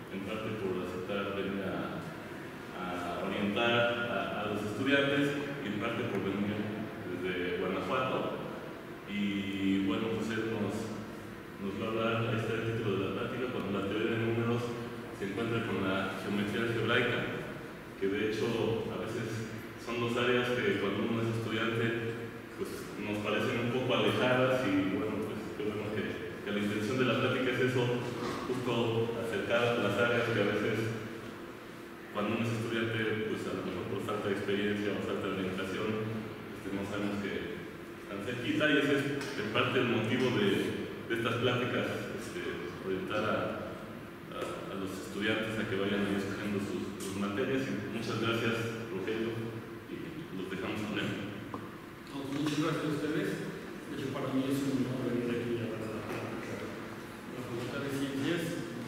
en parte por aceptar venir a orientar a los estudiantes y en parte por venir desde Guanajuato. Y bueno, pues él nos va a hablar, ahí está el título de la plática, cuando la teoría de números se encuentra con la geometría algebraica, que de hecho a veces son dos áreas que cuando uno es estudiante pues nos parecen un poco alejadas, y bueno, pues qué bueno que la intención de la plática es eso, justo acercar las áreas que a veces cuando uno es estudiante pues a lo mejor por falta de experiencia o falta de orientación no sabemos que están cerquita, y ese es en parte el motivo de estas pláticas, orientar a los estudiantes a que vayan ahí escogiendo sus materias. Y muchas gracias, Rogelio, y los dejamos con él. Muchas gracias a ustedes. De hecho, para mí es un honor venir aquí a la Facultad de Ciencias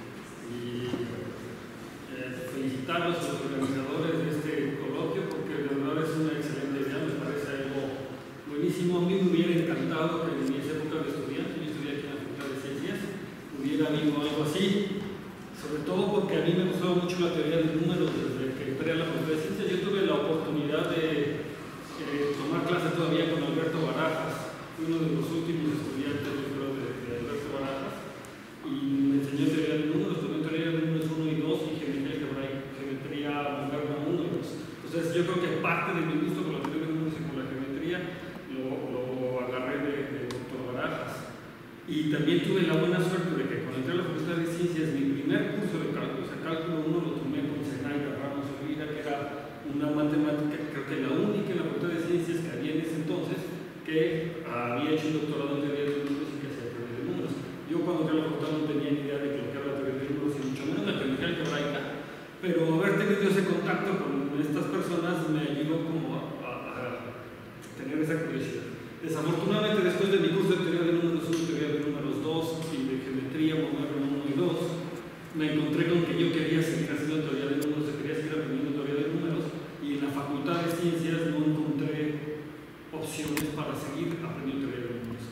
y felicitar a los organizadores de este coloquio, porque de verdad es una excelente idea, me parece algo buenísimo. A mí me hubiera encantado que en mi época de estudiante, yo estudié aquí en la Facultad de Ciencias, hubiera habido algo así, sobre todo porque a mí me gustaba mucho la teoría de números desde que entré a la Facultad de Ciencias. Yo tuve la oportunidad de tomar clase todavía con Alberto Barajas, fui uno de los últimos estudiantes, yo creo, de Alberto Barajas, y me enseñó teoría de números, tomé teoría de números 1 y 2 y geometría moderna 1 y 2. Entonces yo creo que parte de mi gusto con la teoría de números y con la geometría lo agarré de doctor Barajas. Y también tuve la buena suerte de que cuando entré a la Facultad de Ciencias, mi primer curso de cálculo, o sea, cálculo 1 lo tomé con Zenaida Ramos Olvida, que era una matemática, creo que la única en la Facultad de Ciencias que había en ese entonces, que había hecho un doctorado en teoría de números y que hacía teoría de números. Yo cuando entré a la facultad no tenía ni idea de lo que era la teoría de números y mucho menos la geometría algebraica, pero haber tenido ese contacto con estas personas me ayudó como a tener esa curiosidad. Desafortunadamente, después de mi curso de teoría de números 1, teoría de números 2 y de geometría moderna 1 y 2, me encontré con que yo quería seguir haciendo teoría de números, quería seguir aprendiendo teoría de números, y en la Facultad de Ciencias no encontré opciones para seguir aprendiendo teoría de números.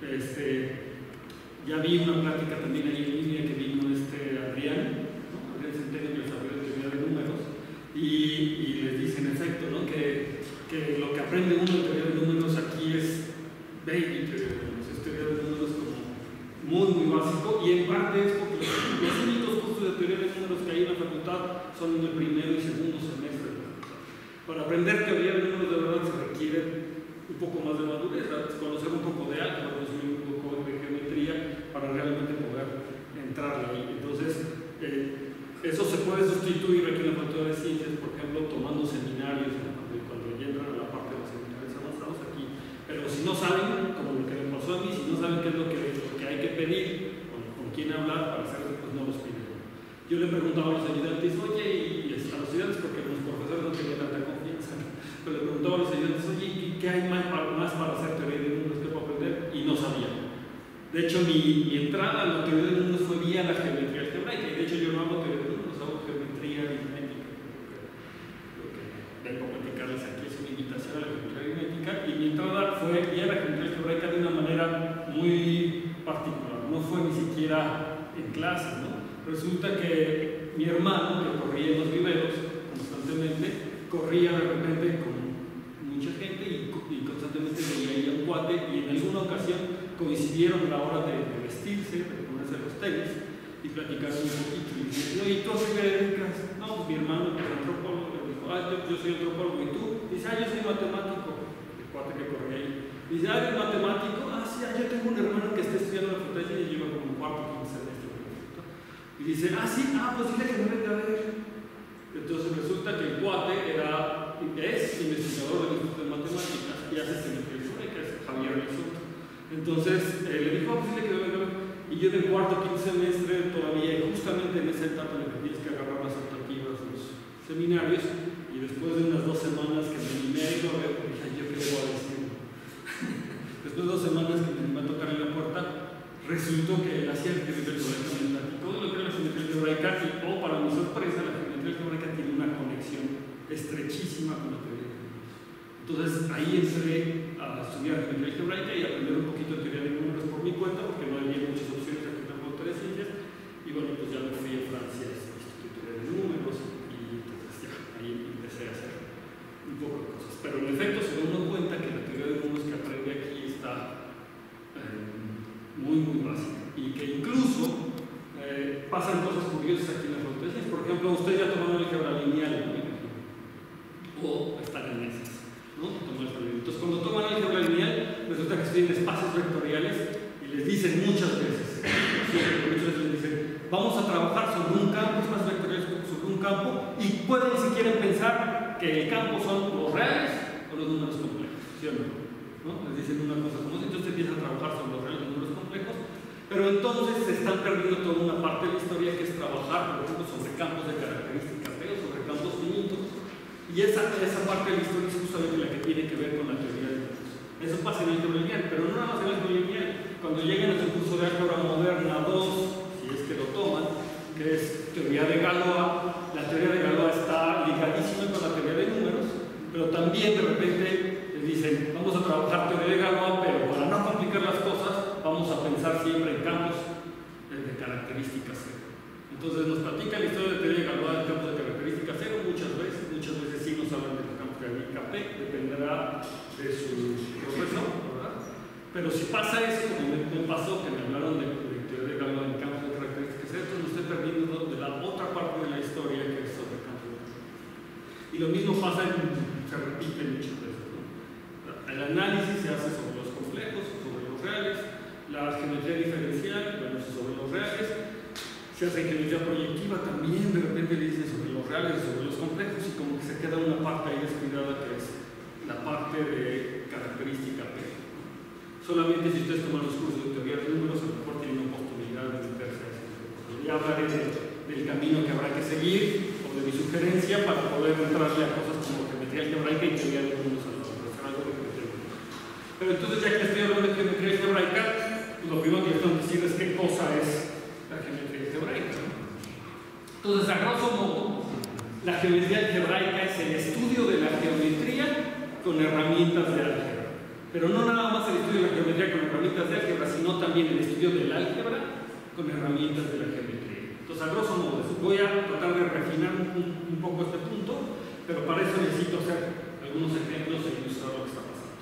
Ya vi una plática también ahí en línea que vino Adrián, ¿no? Adrián Centeno, que desarrolló teoría de números, y les dice en efecto, ¿no? que lo que aprende uno de teoría de números aquí es baby teoría de números, es teoría de números como muy básico, y en parte es porque los únicos cursos de teoría de números que hay en la facultad son en el primero y segundo semestre de la facultad. Para aprender teoría de números de verdad se requiere un poco más de madurez, conocer un poco de álgebra, conocer un poco de geometría para realmente poder entrar ahí. Entonces, eso se puede sustituir aquí en la Facultad de Ciencias, por ejemplo, tomando seminarios, cuando ya entran a la parte de los seminarios avanzados aquí. Pero si no saben, como lo que me pasó a mí, si no saben qué es lo que hay que pedir, con quién hablar para hacerlo, pues no los piden. Yo le preguntaba a los ayudantes, oye, y a los estudiantes, porque los profesores no tenían tanta confianza, pero le preguntaba a los ayudantes, oye, ¿qué hay más para hacer teoría de números que para aprender? Y no sabían. De hecho, mi entrada a la teoría de números fue vía la geometría algebraica, y de hecho yo no hago teoría de números, hago geometría aritmética. Lo que vengo a platicarles aquí es una invitación a la geometría aritmética, y mi entrada fue vía la geometría algebraica de una manera muy particular, no fue ni siquiera en clases, ¿no? Resulta que mi hermano, que corría en los viveros constantemente, corría de repente con mucha gente y constantemente veía ahí a un cuate, y en alguna ocasión coincidieron a la hora de vestirse, de ponerse los tenis, y platicaron un poquito. Y dice, ¿y tú a qué te dedicas? No, pues mi hermano, que es antropólogo, le dijo, yo soy antropólogo, ¿y tú? Dice, yo soy matemático, el cuate que corría ahí. Dice, ¿eres matemático? Sí, yo tengo un hermano que está estudiando la facultad y lleva como cuarto, 15 semestre. Y dice, sí, pues dile que me venga a ver. Entonces resulta que el cuate es investigador del Instituto de Matemáticas y hace geometría algebraica, que es Javier Rizzuto. Entonces le dijo, pues dile que me venga a ver. Y yo en el cuarto, 15 semestre todavía, justamente en esa etapa en la que tienes que agarrar las optativas, los seminarios, y después de unas 2 semanas que me animé a ir a ver, dije, ¿yo qué le voy a decir? Después de 2 semanas que me animé a tocar en la puerta, resultó que él hacía el geometría algebraica. Todo lo que era la geometría algebraica, y para mi sorpresa, la geometría algebraica tiene una conexión estrechísima con la teoría de números. Entonces ahí entré a estudiar geometría algebraica y aprender un poquito de teoría de números por mi cuenta, porque no había muchas opciones aquí en la Facultad de Ciencias, y bueno, pues ya me fui a Francia a cosas curiosas aquí en las fronteras. Por ejemplo, ustedes ya tomaron el álgebra lineal, ¿no? O están en esas, ¿no? Entonces, cuando toman el álgebra lineal, resulta que estudian espacios vectoriales y les dicen muchas veces, les dicen, vamos a trabajar sobre un campo, espacios vectoriales sobre un campo, y pueden, si quieren, pensar que el campo son los reales o los números complejos, ¿sí o no? Les dicen una cosa como esa, entonces empiezan a trabajar sobre los reales y los números complejos, pero entonces se están perdiendo toda una parte de la historia que es trabajar, por ejemplo, sobre campos de características P o sobre campos finitos, y esa parte de la historia es justamente la que tiene que ver con la teoría de números. Eso pasa en el álgebra lineal, pero no nada más en el álgebra lineal. Cuando lleguen a su curso de álgebra moderna 2, si es que lo toman, que es teoría de Galois, la teoría de Galois está ligadísima con la teoría de números, pero también de repente les dicen, vamos a trabajar teoría de Galois, pero para no complicar las cosas, vamos a pensar siempre en campos de características cero. Entonces nos platican la historia de teoría de Galois de campos de características cero muchas veces sí nos hablan de los campos de K-P, dependerá de su profesor, ¿verdad? Pero si pasa eso, como me pasó, que me hablaron de teoría de Galois en campos de características cero, entonces me estoy perdiendo de la otra parte de la historia que es sobre campos de características. Y lo mismo pasa, se repite muchas veces, ¿no? El análisis se hace sobre los complejos, sobre los reales, la geometría diferencial, bueno, sobre los reales, se hace geometría proyectiva también, de repente le dicen sobre los reales, sobre los complejos, y como que se queda una parte ahí descuidada que es la parte de característica P. Solamente si ustedes toman los cursos de teoría de números, a lo mejor tienen una oportunidad de meterse a eso. Ya hablaré del camino que habrá que seguir, o de mi sugerencia, para poder entrarle a cosas como geometría algebraica y teoría de números a la hora, algo de geometría de números. Pero entonces, ya que estoy hablando de geometría algebraica, lo primero que les tengo que decir es qué cosa es la geometría algebraica, ¿no? Entonces, a grosso modo, la geometría algebraica es el estudio de la geometría con herramientas de álgebra. Pero no nada más el estudio de la geometría con herramientas de álgebra, sino también el estudio del álgebra con herramientas de la geometría. Entonces, a grosso modo, voy a tratar de refinar un poco este punto, pero para eso necesito hacer algunos ejemplos e ilustrar lo que está pasando.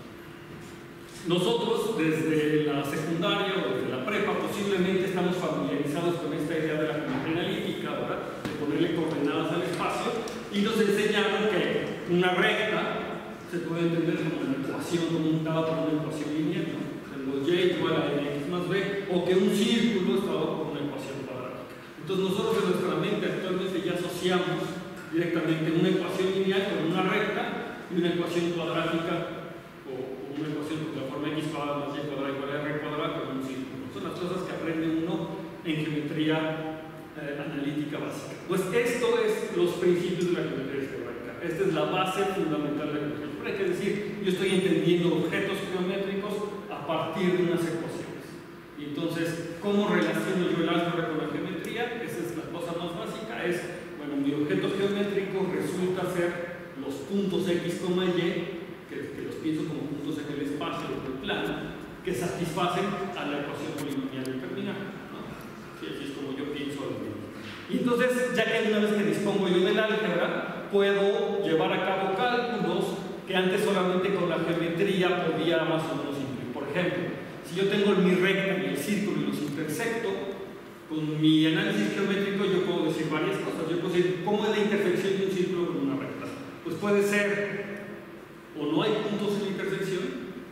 Nosotros, desde la secundaria o desde la prepa, posiblemente estamos familiarizados con esta idea de la geometría analítica, ¿verdad? De ponerle coordenadas al espacio, y nos enseñaron que una recta se puede entender como una ecuación conmutada por una ecuación lineal, ¿no? Y igual a x más b, o que un círculo está dado por una ecuación cuadrática. Entonces nosotros en nuestra mente actualmente ya asociamos directamente una ecuación lineal con una recta y una ecuación cuadrática, o una ecuación con la forma x cuadrada más y cuadrada igual a r cuadrada con un círculo. Son las cosas que aprende uno en geometría analítica básica. Pues esto es los principios de la geometría algebraica. Esta es la base fundamental de la geometría algebraica, es decir, yo estoy entendiendo objetos geométricos a partir de unas ecuaciones. Y entonces, ¿cómo relaciono yo el álgebra con la geometría? Esa es la cosa más básica, es, bueno, mi objeto geométrico resulta ser los puntos x, y, que los pienso como puntos en el espacio o en el plano, que satisfacen a la ecuación polinomial determinada, ¿no? Sí, así es como yo pienso al menos. Y entonces, ya que una vez que dispongo yo del álgebra, puedo llevar a cabo cálculos que antes solamente con la geometría podía más o menos incluir. Por ejemplo, si yo tengo mi recta y el círculo y los intersecto, con mi análisis geométrico yo puedo decir varias cosas. Yo puedo decir, ¿cómo es la intersección de un círculo con una recta? Pues puede ser, o no hay puntos en la intersección,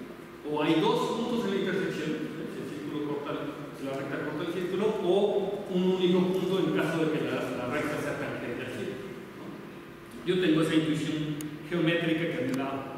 o hay dos puntos en la intersección, si el círculo corta, si la recta corta el círculo, o un único punto en caso de que la recta sea tangente al círculo, ¿no? Yo tengo esa intuición geométrica que me da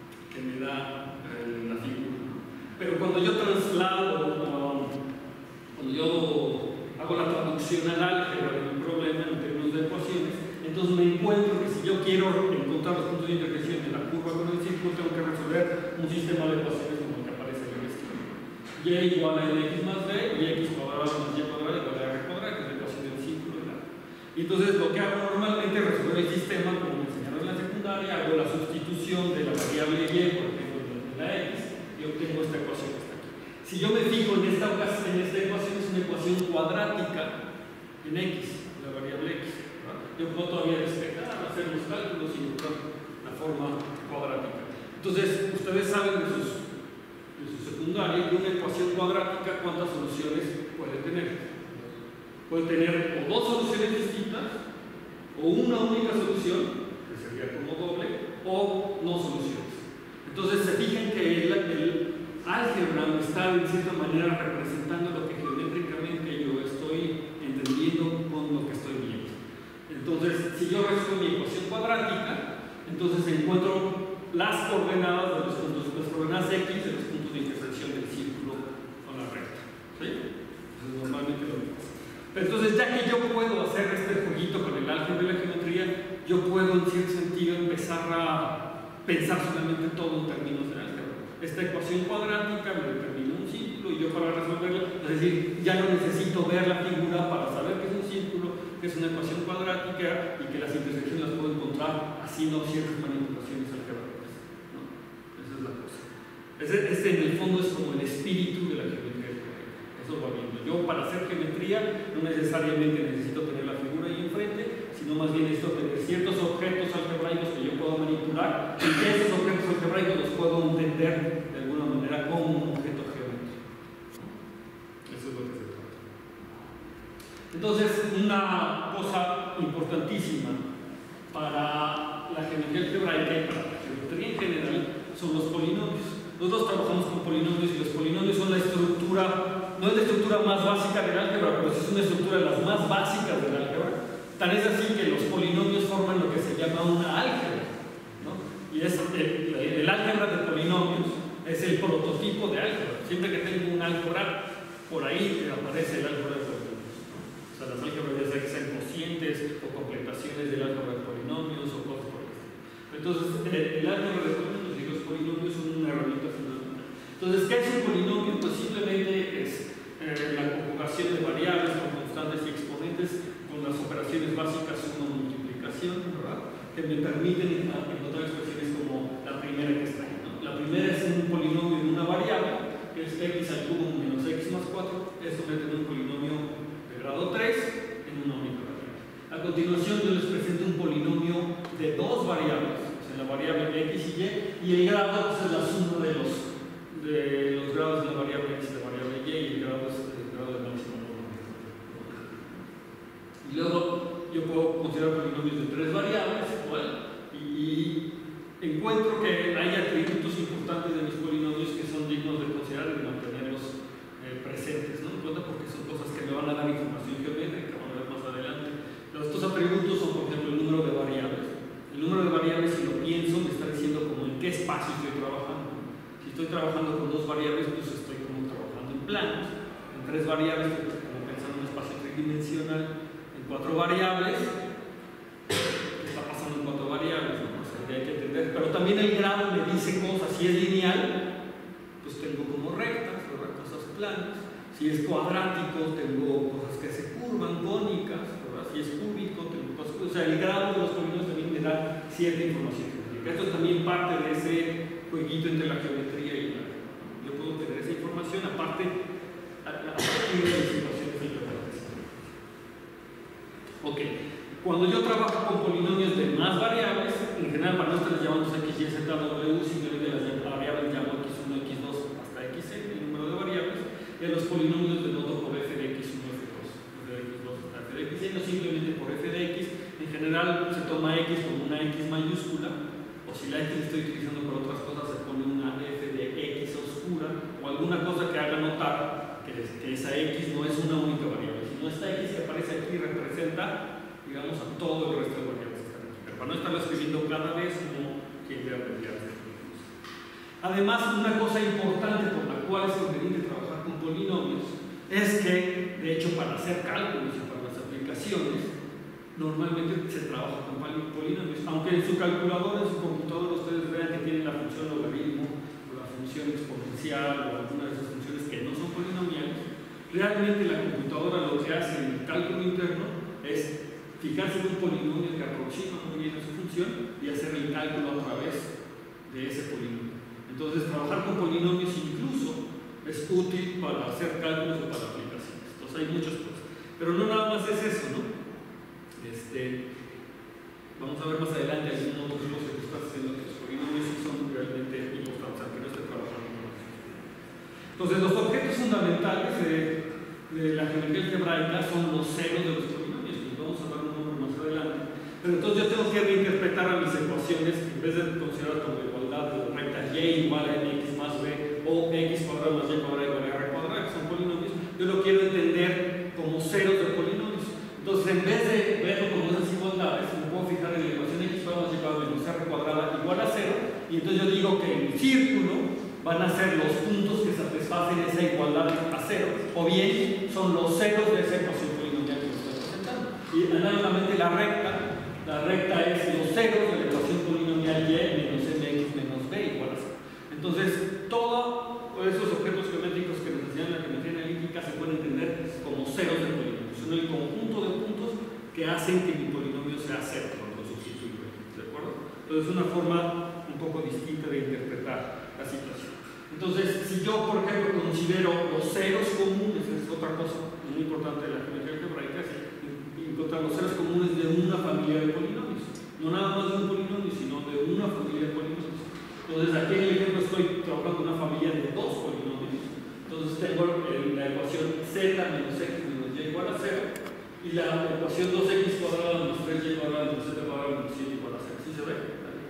la figura. Pero cuando yo traslado, cuando yo hago la traducción al álgebra de un problema en términos de ecuaciones, entonces me encuentro que si yo quiero encontrar los puntos de intersección de la curva con el círculo, tengo que resolver un sistema de ecuaciones como el que aparece en el esquema. Y igual a x más b, y x cuadrado más y cuadrado igual a r cuadrado, que es la ecuación del círculo. Y entonces lo que hago normalmente es resolver el sistema como me enseñaron en la secundaria, hago la sustitución de la variable y, por ejemplo, de la x, y obtengo esta ecuación que está aquí. Si yo me fijo en esta ecuación, es una ecuación cuadrática en x, la variable x, ¿no? Yo puedo todavía despejar, hacer los cálculos y buscar la forma cuadrática. Entonces, ustedes saben de su secundaria que una ecuación cuadrática, ¿cuántas soluciones puede tener? Puede tener o dos soluciones distintas, o una única solución, que sería como doble, o no soluciones. Entonces se fijan que el álgebra me está de cierta manera representando lo que geométricamente yo estoy entendiendo con lo que estoy viendo. Entonces, si yo resuelvo mi ecuación cuadrática, entonces encuentro las coordenadas de los puntos, las coordenadas x de los puntos de intersección del círculo con la recta. ¿Sí? Eso es normalmente lo que pasa. Pero entonces, ya que yo puedo hacer este jueguito con el álgebra y la geometría, yo puedo en cierto sentido empezar a pensar solamente todo en términos de álgebra. Esta ecuación cuadrática me determina un círculo y yo para resolverla, es decir, ya no necesito ver la figura para saber que es un círculo, que es una ecuación cuadrática y que las intersecciones las puedo encontrar haciendo ciertas manipulaciones algebraicas, ¿no? Esa es la cosa. Este en el fondo es como el espíritu de la geometría algebraica. Eso va viendo. Yo para hacer geometría no necesariamente necesito tener la figura ahí enfrente, sino más bien necesito tener ciertos objetos algebraicos que yo puedo manipular y que esos objetos algebraicos los puedo entender de alguna manera como un objeto geométrico. Eso es lo que se trata. Entonces, una cosa importantísima para la geometría algebraica y para la geometría en general son los polinomios. Nosotros trabajamos con polinomios y los polinomios son la estructura, no es la estructura más básica del álgebra, pero sí es una estructura de las más básicas del álgebra. Tan es así que los polinomios forman lo que se llama una álgebra, ¿no? Y es el álgebra de polinomios es el prototipo de álgebra. Siempre que tengo un álgebra, por ahí aparece el álgebra de polinomios, ¿no? O sea, las álgebras ya sea que sean cocientes o completaciones del álgebra de polinomios o cosas por el estilo. Entonces, el álgebra de polinomios y los polinomios son una herramienta fundamental. Entonces, ¿qué es un polinomio? Pues simplemente es la conjugación de variables con constantes y exponentes con las operaciones básicas suma multiplicación, ¿verdad? Que me permiten encontrar expresiones como la primera que está ahí, ¿no? La primera es un polinomio en una variable, que es x al cubo menos x más 4. Esto me da un polinomio de grado 3 en una única variable. A continuación yo les presento un polinomio de dos variables, o sea, la variable x y el grado pues, es la suma de los grados de la variable x y la variable y el grado es el grado de máximo. Y luego yo puedo considerar polinomios de tres variables, ¿vale? Y encuentro que hay atributos importantes de mis polinomios que son dignos de considerar y de mantenerlos presentes, ¿no? En cuenta porque son cosas que me van a dar información geométrica, vamos a ver más adelante. Estos atributos son, por ejemplo, el número de variables. El número de variables, si lo pienso, me está diciendo como en qué espacio estoy trabajando. Si estoy trabajando con dos variables, pues estoy como trabajando en planos. En tres variables, estoy como pensando en un espacio tridimensional. Cuatro variables, ¿qué está pasando en cuatro variables? ¿No? O sea, hay que entender. Pero también el grado me dice cosas. Si es lineal, pues tengo como rectas, ¿verdad? Cosas planas. Si es cuadrático, tengo cosas que se curvan, cónicas, ¿verdad? Si es cúbico, tengo cosas. O sea, el grado de los polinomios también me da cierta información geométrica. Esto es también parte de ese jueguito entre la geometría y la. Yo puedo tener esa información, aparte, a partir de las situaciones algebraicas. Ok, cuando yo trabajo con polinomios de más variables, en general para no estarles llamando x, y, z, w, simplemente las variables llamo x1, x2 hasta xn, el número de variables, y a los polinomios denoto por f de x1, f2, f de x2 hasta f de xn, o simplemente por f de x. En general se toma x como una x mayúscula, o si la x estoy utilizando para otras cosas, se pone una f de x oscura, o alguna cosa que haga notar que esa x no es una única variable, sino esta x que aparece aquí representa, digamos, a todo el resto de variables que están aquí. Pero para no estarlo escribiendo cada vez, uno quiere abreviar. Además, una cosa importante por la cual es conveniente trabajar con polinomios es que, de hecho, para hacer cálculos y para las aplicaciones, normalmente se trabaja con polinomios. Aunque en su calculadora, en su computadora, ustedes vean que tienen la función logaritmo o la función exponencial o alguna de esas funciones que no son polinomiales, realmente la computadora lo que hace en el cálculo interno es fijarse en un polinomio que aproxima muy bien a su función y hacer el cálculo a través de ese polinomio. Entonces, trabajar con polinomios incluso es útil para hacer cálculos o para aplicaciones. Entonces, hay muchas cosas. Pero no nada más es eso, ¿no? Vamos a ver más adelante algunos otros cosas que estás haciendo que los polinomios son realmente importantes, aunque no esté trabajando con ellos. Entonces, los objetos fundamentales de la geometría algebraica algebraica son los ceros de los polinomios, y vamos a dar un nombre más adelante. Pero entonces yo tengo que reinterpretar a mis ecuaciones, en vez de considerar como igualdad de recta y igual a mx más b, o x cuadrado más y cuadrado igual a r cuadrado, que son polinomios, yo lo quiero entender como ceros de polinomios. Entonces, en vez de verlo como esas igualdades, me puedo fijar en la ecuación x cuadrado más y cuadrado menos r cuadrada igual a 0, y entonces yo digo que el círculo van a ser los puntos que satisfacen esa igualdad a 0, o bien son los ceros de esa ecuación polinomial que estoy presentando. Y análogamente la recta es los ceros de la ecuación polinomial y menos mx menos b igual a 0. Entonces, todos esos objetos geométricos que nos enseñan la geometría analítica se pueden entender como ceros de polinomios. Son el conjunto de puntos que hacen que mi polinomio sea 0 cuando lo sustituyo. ¿De acuerdo? Entonces, es una forma un poco distinta de interpretar la situación. Entonces, si yo, por ejemplo, considero los ceros comunes, es otra cosa muy importante de la geometría algebraica, es encontrar los ceros comunes de una familia de polinomios. No nada más de un polinomio, sino de una familia de polinomios. Entonces, aquí en el ejemplo estoy trabajando una familia de dos polinomios. Entonces, tengo la ecuación z menos x menos y igual a 0 y la ecuación 2x cuadrada menos 3y cuadrada menos z cuadrada menos 7 igual a 0. ¿Sí se ve?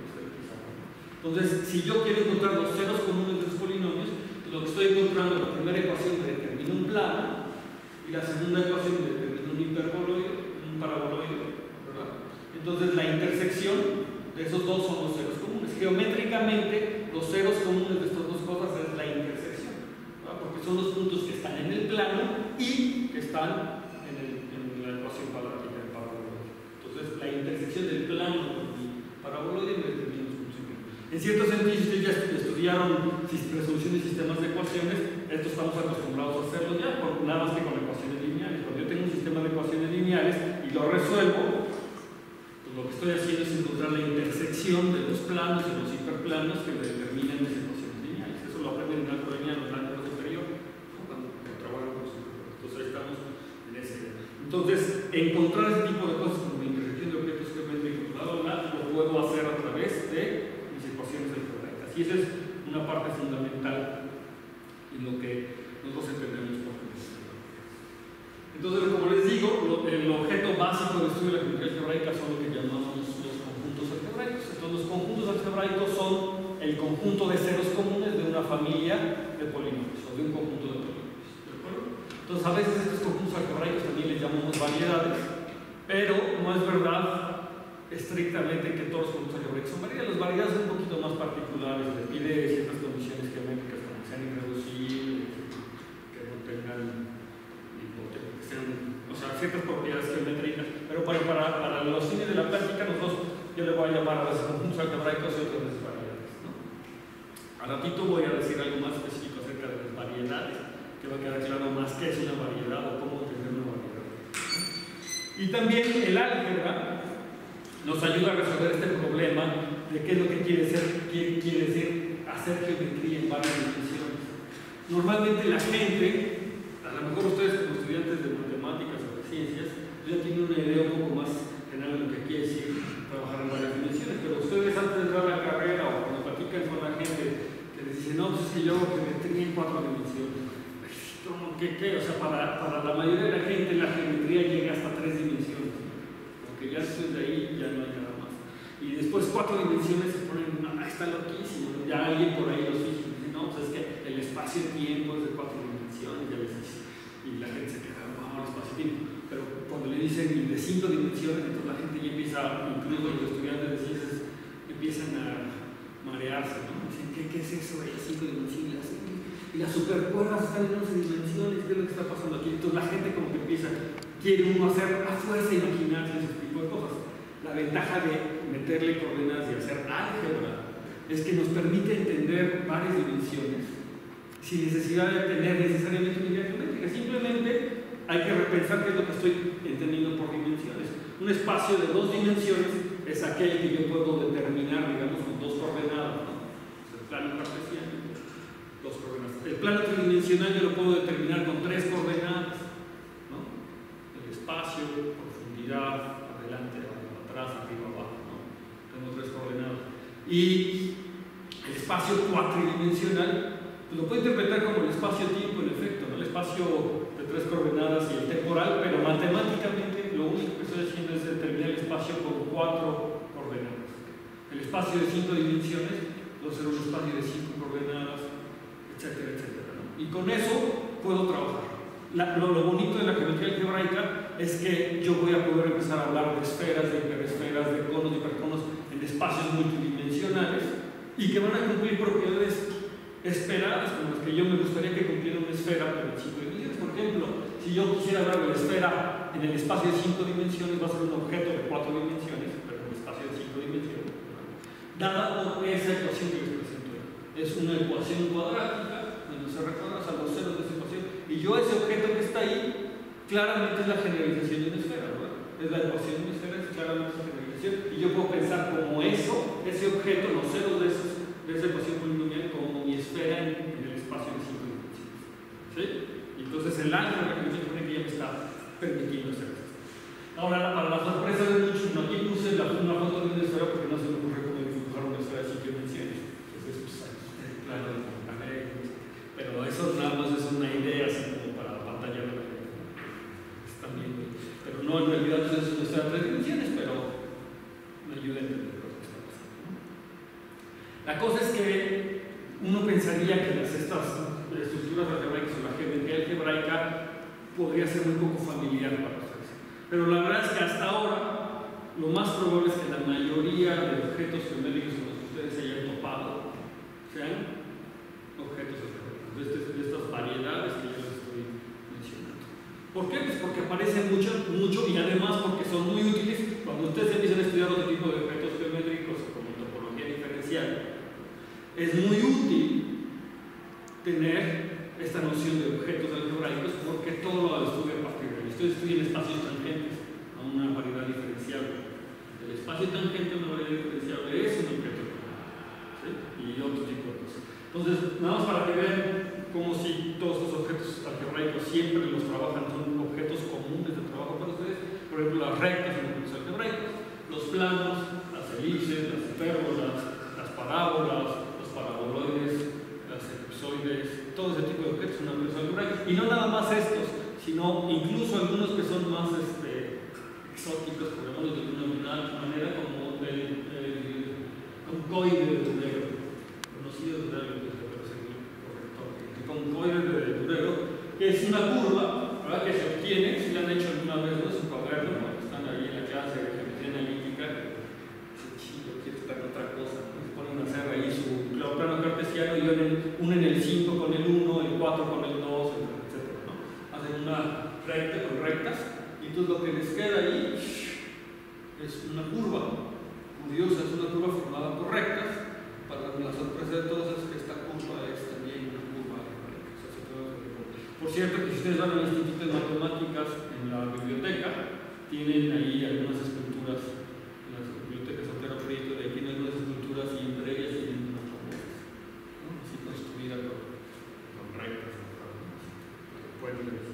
Entonces, si yo quiero encontrar los ceros comunes de los polinomios, lo que estoy encontrando en la primera ecuación me determina un plano y la segunda ecuación me determina un hiperboloide, un paraboloide, ¿verdad? Entonces, la intersección de esos dos son los ceros comunes. Geométricamente, los ceros comunes de estas dos cosas es la intersección, ¿verdad? Porque son los puntos que están en el plano y que están en la ecuación cuadrática del paraboloide. Entonces, la intersección del plano y paraboloide me determina. En cierto sentido, si ustedes ya estudiaron resolución de sistemas de ecuaciones, esto estamos acostumbrados a hacerlo ya, nada más que con ecuaciones lineales. Cuando yo tengo un sistema de ecuaciones lineales y lo resuelvo, pues lo que estoy haciendo es encontrar la intersección de los planos y los hiperplanos que me determinan las ecuaciones lineales. Eso lo aprenden en álgebra lineal, en álgebra superior, ¿no? Cuando trabajan con los hiperplanos. Entonces ahí estamos en ese. Entonces, encontrar ese tipo de cosas como la intersección de objetos geométricos, lo puedo hacer a través de ecuaciones algebraicas. Y esa es una parte fundamental en lo que nosotros entendemos por geometría. Entonces, como les digo, el objeto básico del estudio de la geometría algebraica son lo que llamamos los conjuntos algebraicos. Entonces, los conjuntos algebraicos son el conjunto de ceros comunes de una familia de polinomios o de un conjunto de polinomios. ¿De acuerdo? Entonces, a veces estos conjuntos algebraicos también les llamamos variedades, pero no es verdad estrictamente que todos los conjuntos algebraicos son variedades. Las variedades son un poquito más particulares, les pide ciertas condiciones geométricas como que sean irreducibles, que no tengan, que sean, o sea, ciertas propiedades geométricas, pero para los fines de la práctica yo le voy a llamar a veces conjuntos algebraicos y otras veces variedades, ¿no? Al ratito voy a decir algo más específico acerca de las variedades, que va a quedar claro más qué es una variedad o cómo entender una variedad. Y también el álgebra nos ayuda a resolver este problema de qué es lo que quiere decir hacer geometría en varias dimensiones. Normalmente la gente, a lo mejor ustedes como estudiantes de matemáticas o de ciencias, ya tienen una idea un poco más general de lo que quiere decir trabajar en varias dimensiones, pero ustedes antes de entrar a la carrera o cuando platican con la gente que les dicen, no, pues es que yo geometría en 4 dimensiones. ¿Cómo que qué? O sea, para la mayoría de la gente la geometría llega hasta 3 dimensiones. Que ya después de ahí ya no hay nada más. Y después 4 dimensiones se ponen, está loquísimo. Ya alguien por ahí los fija y dice, no, pues es que el espacio-tiempo es de 4 dimensiones, ya les dice. Y la gente se queda, wow, el espacio-tiempo. Pero cuando le dicen de 5 dimensiones, entonces la gente ya empieza, incluso los estudiantes de ciencias, empiezan a marearse, ¿no? Dicen, ¿qué es eso de las 5 dimensiones? Y las supercuerdas están en 11 dimensiones, ¿qué es lo que está pasando aquí? Entonces la gente como que empieza, quiere uno hacer a fuerza imaginarse ese tipo de cosas. La ventaja de meterle coordenadas y hacer álgebra es que nos permite entender varias dimensiones sin necesidad de tener necesariamente una idea geométrica. Simplemente hay que repensar qué es lo que estoy entendiendo por dimensiones. Un espacio de 2 dimensiones es aquel que yo puedo determinar, digamos, con 2 coordenadas, ¿no? El plano cartesiano, 2 coordenadas. El plano tridimensional yo lo puedo determinar con 3 coordenadas. Espacio, profundidad, adelante, atrás, arriba, abajo, ¿no? Tengo 3 coordenadas. Y el espacio cuatridimensional, pues lo puedo interpretar como el espacio-tiempo, en efecto, ¿no? El espacio de 3 3 coordenadas y el temporal, pero matemáticamente lo único que estoy haciendo es determinar el espacio con 4 coordenadas. El espacio de 5 dimensiones va a ser un espacio de 5 coordenadas, etcétera, etcétera, ¿no? Y con eso puedo trabajar. Lo bonito de la geometría algebraica es que yo voy a poder empezar a hablar de esferas, de hiperesferas, de conos, de hiperconos en espacios multidimensionales y que van a cumplir propiedades esperadas como las que yo me gustaría que cumpliera una esfera, pero en 5 dimensiones. Por ejemplo, si yo quisiera hablar de la esfera en el espacio de 5 dimensiones, va a ser un objeto de 4 dimensiones, pero en el espacio de 5 dimensiones, dada por esa ecuación que les presento. Es una ecuación cuadrática donde se reconocen los ceros de esa ecuación, y yo ese objeto que está ahí claramente es la generalización de una esfera, ¿verdad? Es la ecuación de una esfera, es claramente esa generalización, y yo puedo pensar como eso, ese objeto, los ceros de esa ecuación polinomial, como mi esfera en el espacio de 5 dimensiones. ¿Sí? Y entonces el álgebra que ya me está permitiendo hacer esto. Ahora, para la sorpresa de muchos, no, aquí puse una foto de una esfera porque no se me ocurre cómo dibujar una esfera de 5 dimensiones. Entonces, pues, claro, pero eso nada más es una idea así como para pantallar la idea. También, pero no, en realidad es una esfera de 3 dimensiones, pero me ayuda a entender lo que está pasando, ¿no? La cosa es que uno pensaría que estas estructuras algebraicas o la geometría algebraica podría ser muy poco familiar para ustedes. Pero la verdad es que hasta ahora lo más probable es que la mayoría de objetos geométricos con los que ustedes se hayan topado sean objetos algebraicos, de estas variedades que yo les estoy mencionando. ¿Por qué? Pues porque aparecen mucho y además porque son muy útiles cuando ustedes empiezan a estudiar otro tipo de objetos geométricos como topología diferencial. Es muy útil tener esta noción de objetos algebraicos porque todo lo estudia a partir de él. Ustedes estudian espacios tangentes a una variedad diferenciable. El espacio tangente a una variedad diferenciable es un objeto algebraico, ¿sí? Y otro tipo de cosas. Entonces, nada más para que vean como si todos estos objetos algebraicos siempre los trabajan, son objetos comunes de trabajo para ustedes. Por ejemplo, las rectas son objetos algebraicos, los planos, las elipses, las hipérbolas, las parábolas, los paraboloides, las elipsoides, todo ese tipo de objetos son objetos algebraicos. Y no nada más estos, sino incluso algunos que son más exóticos, por ejemplo, de una manera como el concoide de Durero, conocido de Durero, pero es el corrector. El concoide de Durero, que es una curva, ¿verdad?, que se obtiene, si la han hecho alguna vez, ¿no?, en su cuaderno, cuando están ahí en la clase de geometría analítica, ese chico quiere estar en otra cosa, se ponen a hacer ahí su plano cartesiano y unen el 5 con el 1, el 4 con el 2, etc., ¿no? Hacen una recta con rectas y entonces lo que les queda ahí es una curva curiosa, es una curva formada por rectas. Para la sorpresa de todos es que esta curva es también una curva algebraica. O sea, por cierto, que si ustedes van al Instituto de Matemáticas en la biblioteca, tienen ahí algunas esculturas, en las bibliotecas Otero Prieto, ahí tienen algunas esculturas y entre ellas tienen unas famosas, ¿no?, así construidas con rectas, pueden ver.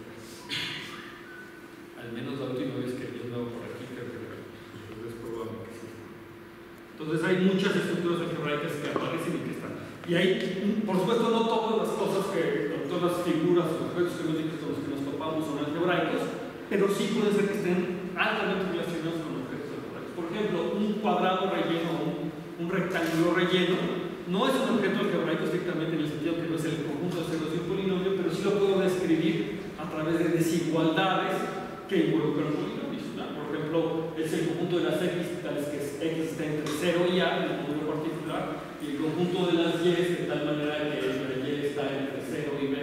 Al menos la última vez que yo andaba por aquí, creo que es probable que sí. Entonces hay muchas estructuras algebraicas que aparecen y que están. Y hay, por supuesto, no todas las cosas todas las figuras, los objetos geométricos con los que nos topamos son algebraicos, pero sí puede ser que estén altamente relacionados con objetos algebraicos. Por ejemplo, un cuadrado relleno o un rectángulo relleno no es un objeto algebraico estrictamente en el sentido que no es el conjunto de ceros de un polinomio, pero sí lo puedo describir a través de desigualdades que involucran polinomios, ¿no? Por ejemplo, es el conjunto de las x tales que x está entre 0 y a en el módulo particular, y el conjunto de las y de tal manera que la y está entre 0 y b.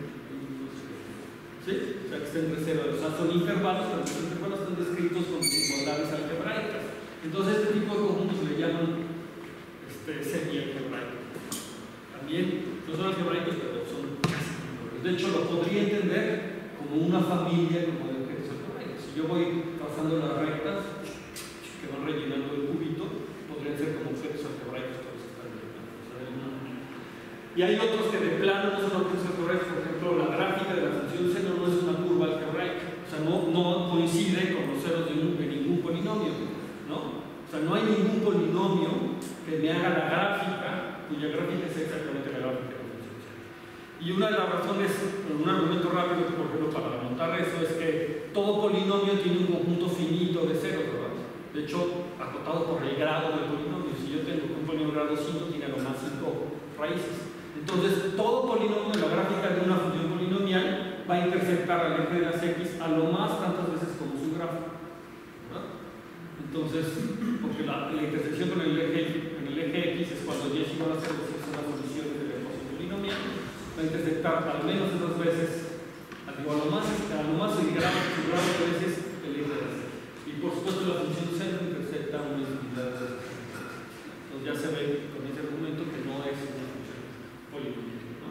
¿Sí? O sea, que está entre 0. O sea, son intervalos, pero los intervalos están descritos con desigualdades algebraicas. Entonces, este tipo de conjuntos se le llaman semi-algebraicos. También no son algebraicos, pero son casi algebraicos. De hecho, lo podría entender como una familia como de objetos algebraicos. Si yo voy trazando las rectas que van rellenando el cubito, podrían ser como objetos algebraicos que los están llenando. O sea, y hay otros que de plano no son objetos algebraicos. Por ejemplo, la gráfica de la función seno no es una curva algebraica. O sea, no coincide con los ceros de ningún polinomio, ¿no? O sea, no hay ningún polinomio que me haga la gráfica, cuya gráfica es exactamente la gráfica de la función seno. Y Y una de las razones, un argumento rápido, por ejemplo, para anotar eso, es que todo polinomio tiene un conjunto finito de ceros, ¿verdad? De hecho, acotado por el grado del polinomio. Si yo tengo un polinomio grado 5, tiene a lo más 5 raíces. Entonces, todo polinomio en la gráfica de una función polinomial va a intersectar al eje de las x a lo más tantas veces como su grafo, ¿verdad? Entonces, porque la intersección con el eje x es cuando y es igual a 0, si son las soluciones de la ecuación polinomial, va a intersectar al menos 2 veces, a lo más el grafo de veces el eje de las x. Y por supuesto, la función seno intersecta una infinidad de veces. Entonces, ya se ve con ese argumento que no es una función polinomial, ¿no?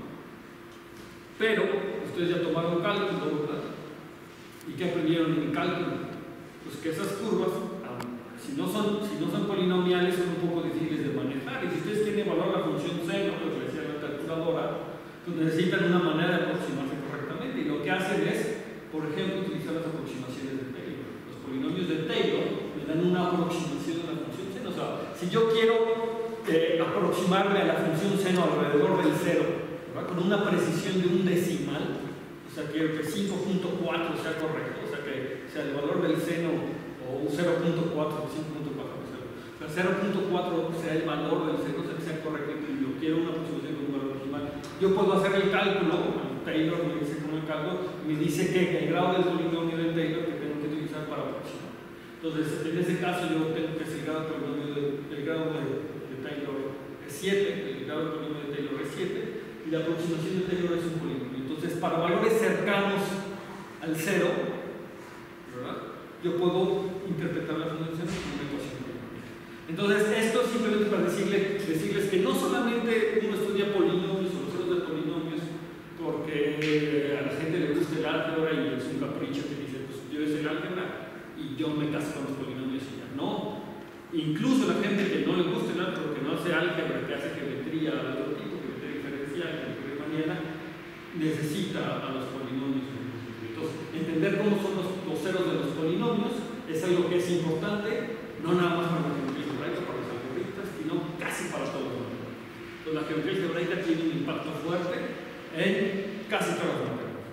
Pero ustedes ya tomaron cálculo, ¿verdad? ¿Y qué aprendieron en el cálculo? Pues que esas curvas, si no son polinomiales, son un poco difíciles de manejar. Y si ustedes quieren evaluar la función seno, lo que decía la calculadora, pues necesitan una manera de aproximarse correctamente. Y lo que hacen es, por ejemplo, utilizar las aproximaciones de Taylor. Los polinomios de Taylor me dan una aproximación de la función seno. O sea, si yo quiero aproximarme a la función seno alrededor del cero, ¿verdad? Con una precisión de un decimal, o sea, quiero que 5.4 sea correcto, o sea, que sea el valor del seno, o un 0.4, 5.4, o sea, 0.4 sea el valor del seno, o sea, que sea correcto, y yo quiero una aproximación con un valor decimal. Yo puedo hacer el cálculo, Taylor me dice cómo el cálculo, me dice que el grado del polinomio de Taylor que tengo que utilizar para aproximar. Entonces, en ese caso, yo tengo que el grado del polinomio el grado de Taylor es 7, el grado del polinomio de Taylor es 7, y la aproximación de Taylor es un polinomio. Entonces, para valores cercanos al cero, ¿verdad?, yo puedo interpretar la función seno como una ecuación polinomial. Entonces, esto simplemente para decirles que no solamente uno estudia polinomios o los ceros de polinomios porque a la gente le gusta el álgebra y es un capricho que dice, pues yo es el álgebra y yo me caso con los polinomios y ya. No. Incluso la gente que no le gusta el álgebra, que no hace álgebra, que hace geometría de otro tipo, geometría diferencial, geometría riemanniana, necesita a los polinomios. Entonces, entender cómo son los ceros de los polinomios es algo que es importante, no nada más para la geometría algebraica, para los algoritmos, sino casi para todos los algoritmos. Entonces, la geometría algebraica tiene un impacto fuerte en casi todas las matemáticas.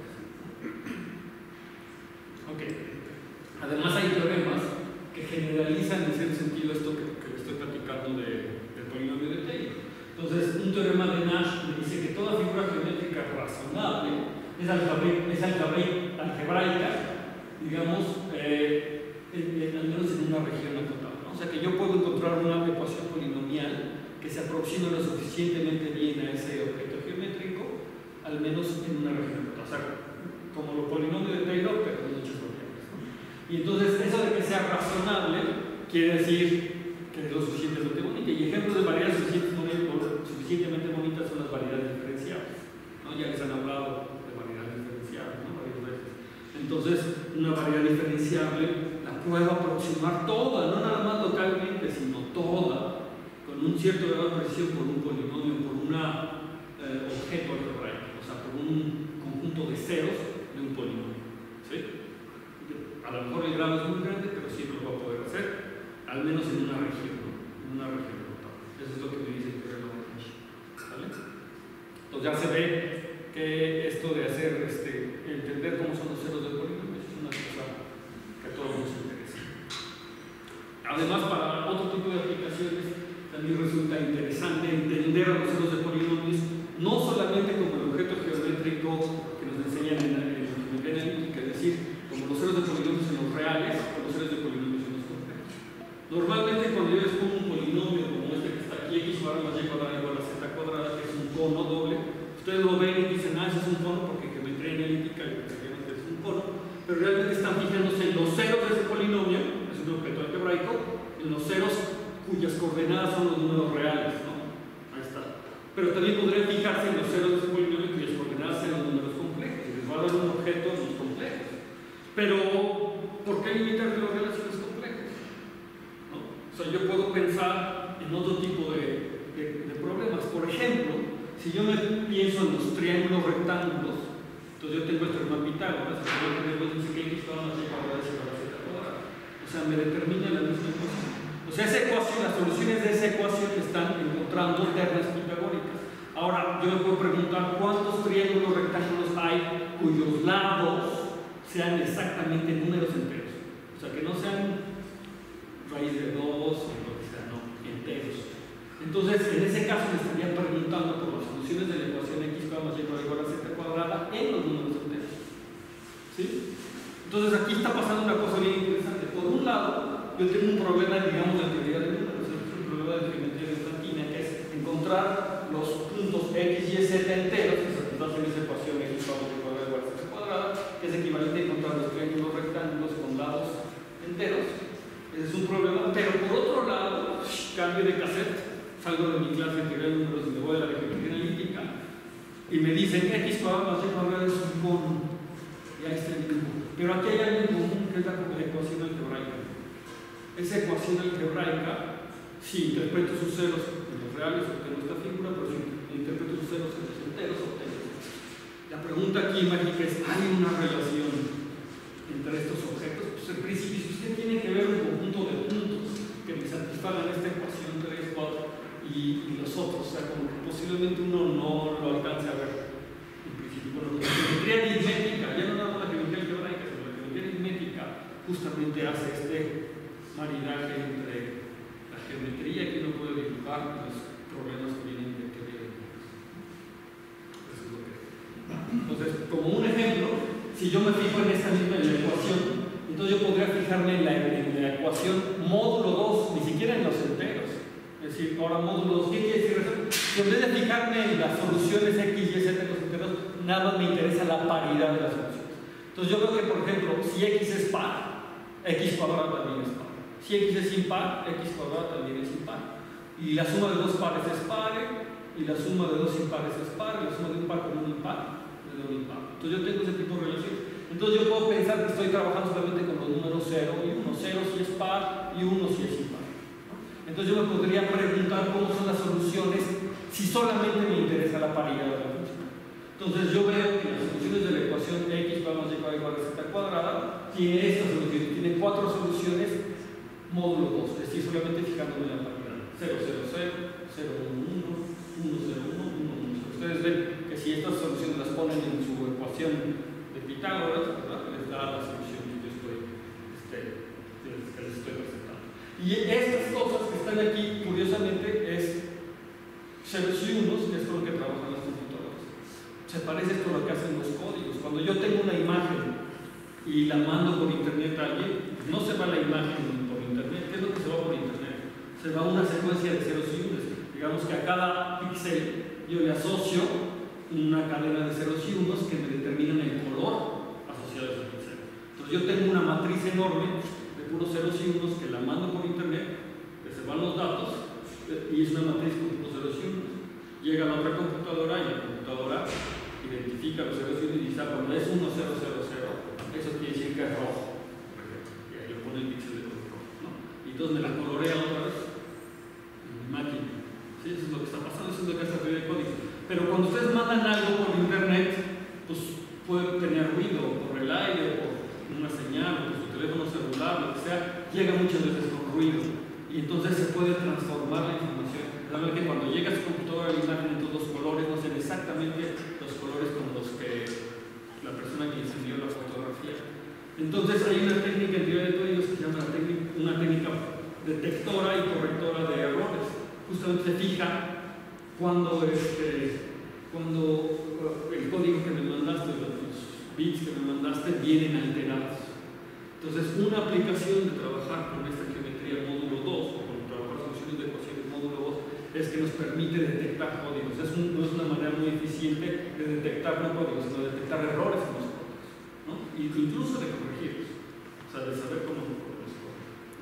Ok. Además, hay teoremas que generalizan en cierto sentido esto que les estoy platicando del polinomio de Taylor. Entonces, un teorema de Nash me dice que toda figura geométrica razonable es algebraica, digamos, al menos en una región acotada, ¿no? O sea que yo puedo encontrar una ecuación polinomial que se aproxime lo suficientemente bien a ese objeto geométrico, al menos en una región acotada. O sea, como los polinomios de Taylor, pero con muchas variables, ¿no? Y entonces, eso de que sea razonable quiere decir que es lo suficientemente bonita. Y ejemplos de variedades suficientemente bonitas son las variedades diferenciables, ¿no? Ya les han hablado de variedades diferenciables, ¿no?, varias veces. Entonces, una variedad diferenciable la puedo aproximar toda, no nada más localmente, sino toda, con un cierto grado de precisión por un polinomio, por un objeto algebraico, o sea, por un conjunto de ceros de un polinomio, ¿sí? A lo mejor el grado es muy grande, pero siempre lo va a poder hacer, al menos en una región, ¿no? En una región notable. Eso es lo que me dice el teorema de Nash, ¿vale? Entonces ya se ve que esto de hacer, entender cómo son los ceros de polinomios es una cosa que a todos nos interesa. Además, para otro tipo de aplicaciones, también resulta interesante entender a los ceros de polinomios, no solamente como el objeto geométrico que nos enseñan en la geometría analítica, es decir, como los ceros de polinomios en los reales o los ceros de polinomios en los complejos. Normalmente, cuando yo les pongo un polinomio como este que está aquí, x cuadrado más y cuadrado igual a z cuadrada, que es un cono doble, ustedes lo ven y dicen, ese es un cono porque geometría analítica y pensamos que es un cono, pero realmente están fijándose en los ceros de ese polinomio, es un objeto algebraico, en los ceros cuyas coordenadas son los números reales, ¿no? Ahí está. Pero también podrían fijarse en los ceros de ese polinomio cuyas coordenadas son los números complejos, y les va a dar un objeto los complejos. Pero, ¿por qué limitar los reales a los complejos? ¿No? O sea, yo puedo pensar en otro tipo de problemas. Por ejemplo, si yo me pienso en los triángulos rectángulos, entonces yo tengo el teorema de Pitágoras, que después dice que x cuadrado más y cuadrado es igual a z cuadrada. O sea, me determina la misma ecuación. O sea, esa ecuación, las soluciones de esa ecuación están encontrando ternas pitagóricas. Ahora, yo me puedo preguntar cuántos triángulos rectángulos hay cuyos lados sean exactamente números enteros. O sea, que no sean raíz de 2 o lo que sea, no, enteros. Entonces, en ese caso me estaría preguntando por las soluciones de la ecuación x más y igual a z cuadrada en los números enteros. ¿Sí? Entonces, aquí está pasando una cosa bien interesante. Por un lado, yo tengo un problema, digamos, de teoría de números, un problema de geometría de Plantina, que es encontrar los puntos x, y, z enteros, que se representan en esa ecuación x igual a z cuadrada, que es equivalente a encontrar los triángulos rectángulos con lados enteros. Ese es un problema, pero por otro lado, cambio de cassette, salgo de mi clase de teoría de números y me voy a la de geometría analítica y me dicen x cuadrado más y cuadrado es un cono. Y ahí está el dibujo. Pero aquí hay algo en común que es la ecuación algebraica. Esa ecuación algebraica, si interpreto sus ceros en los reales, obtengo esta figura, pero si interpreto sus ceros en los enteros, obtengo esta. La pregunta aquí mágica es: ¿hay una relación entre estos objetos? Pues en principio, si usted tiene que ver un conjunto de puntos que me satisfagan esta ecuación 3, 4 y los otros, o sea, como que posiblemente uno no lo alcance a ver. En principio, bueno, la geometría aritmética, ya no nada más la geometría algebraica, sino la geometría aritmética justamente hace este maridaje entre la geometría que uno puede dibujar y los problemas que vienen de teoría de números. Eso es lo que. Entonces, como un ejemplo, si yo me fijo en esta misma ecuación, entonces yo podría fijarme en la ecuación módulo 2, ni siquiera en los enteros. Es decir, ahora módulo 2, ¿qué quiere decir eso? Que en vez de fijarme en las soluciones x, y, z en los enteros, nada más me interesa la paridad de las soluciones. Entonces yo creo que, por ejemplo, si x es par, x cuadrado también es par. Si x es impar, x cuadrado también es impar. Y la suma de dos pares es par, y la suma de dos impares es par, y la suma de un par con un impar es de un impar. Entonces yo tengo ese tipo de relaciones. Entonces yo puedo pensar que estoy trabajando solamente con los números 0 y 1. 0 si es par y 1 si es impar. Entonces yo me podría preguntar cómo son las soluciones si solamente me interesa la paridad de la función. Entonces yo veo que las soluciones de la ecuación x más y igual a z cuadrada tiene estas soluciones, tiene 4 soluciones módulo 2, es decir, solamente fijándome en la paridad. 0, 0, 0, 0, 1, 1, 1, 0, 1, 1, 1. Ustedes ven que si estas soluciones las ponen en su ecuación de Pitágoras, ¿verdad? Les da la solución que yo les estoy presentando. Y estas cosas que están aquí, curiosamente, es ceros y unos, que es con lo que trabajan las computadoras. Se parece esto a lo que hacen los códigos. Cuando yo tengo una imagen y la mando por internet a alguien, no se va la imagen por internet. ¿Qué es lo que se va por internet? Se va una secuencia de ceros y unos. Digamos que a cada píxel yo le asocio una cadena de ceros y unos que me determinan el color asociado a ese píxel. Entonces yo tengo una matriz enorme de puros ceros y unos que la mando por internet, que se van los datos, y es una matriz con puros ceros y unos. Llega a la otra computadora y la computadora identifica los ceros y unos y dice: cuando es 1, 0, 0, 0, eso quiere decir que es rojo. Y ahí le pone el píxel de color rojo, ¿no? Y entonces me la colorea otra vez en mi máquina. ¿Sí? Eso es lo que está pasando, eso es lo que hace la teoría de código. Pero cuando ustedes mandan algo por internet, pues puede tener ruido por el aire, por una señal, por su teléfono celular, lo que sea, llega muchas veces con ruido. Y entonces se puede transformar la información. Saben que cuando llega a su computadora la imagen en todos los colores, no son exactamente los colores con los que la persona que les envió la fotografía. Entonces hay una técnica en teoría de códigos que se llama una técnica detectora y correctora de errores. Justamente se fija cuando el código que me mandaste, los bits que me mandaste, vienen alterados. Entonces, una aplicación de trabajar con esta geometría módulo 2 o con trabajar soluciones de ecuaciones módulo 2 es que nos permite detectar códigos. No es una manera muy eficiente de detectar no códigos, sino de detectar errores en los códigos, ¿no? Y incluso de corregirlos, o sea, de saber cómo corregir los códigos, ¿no?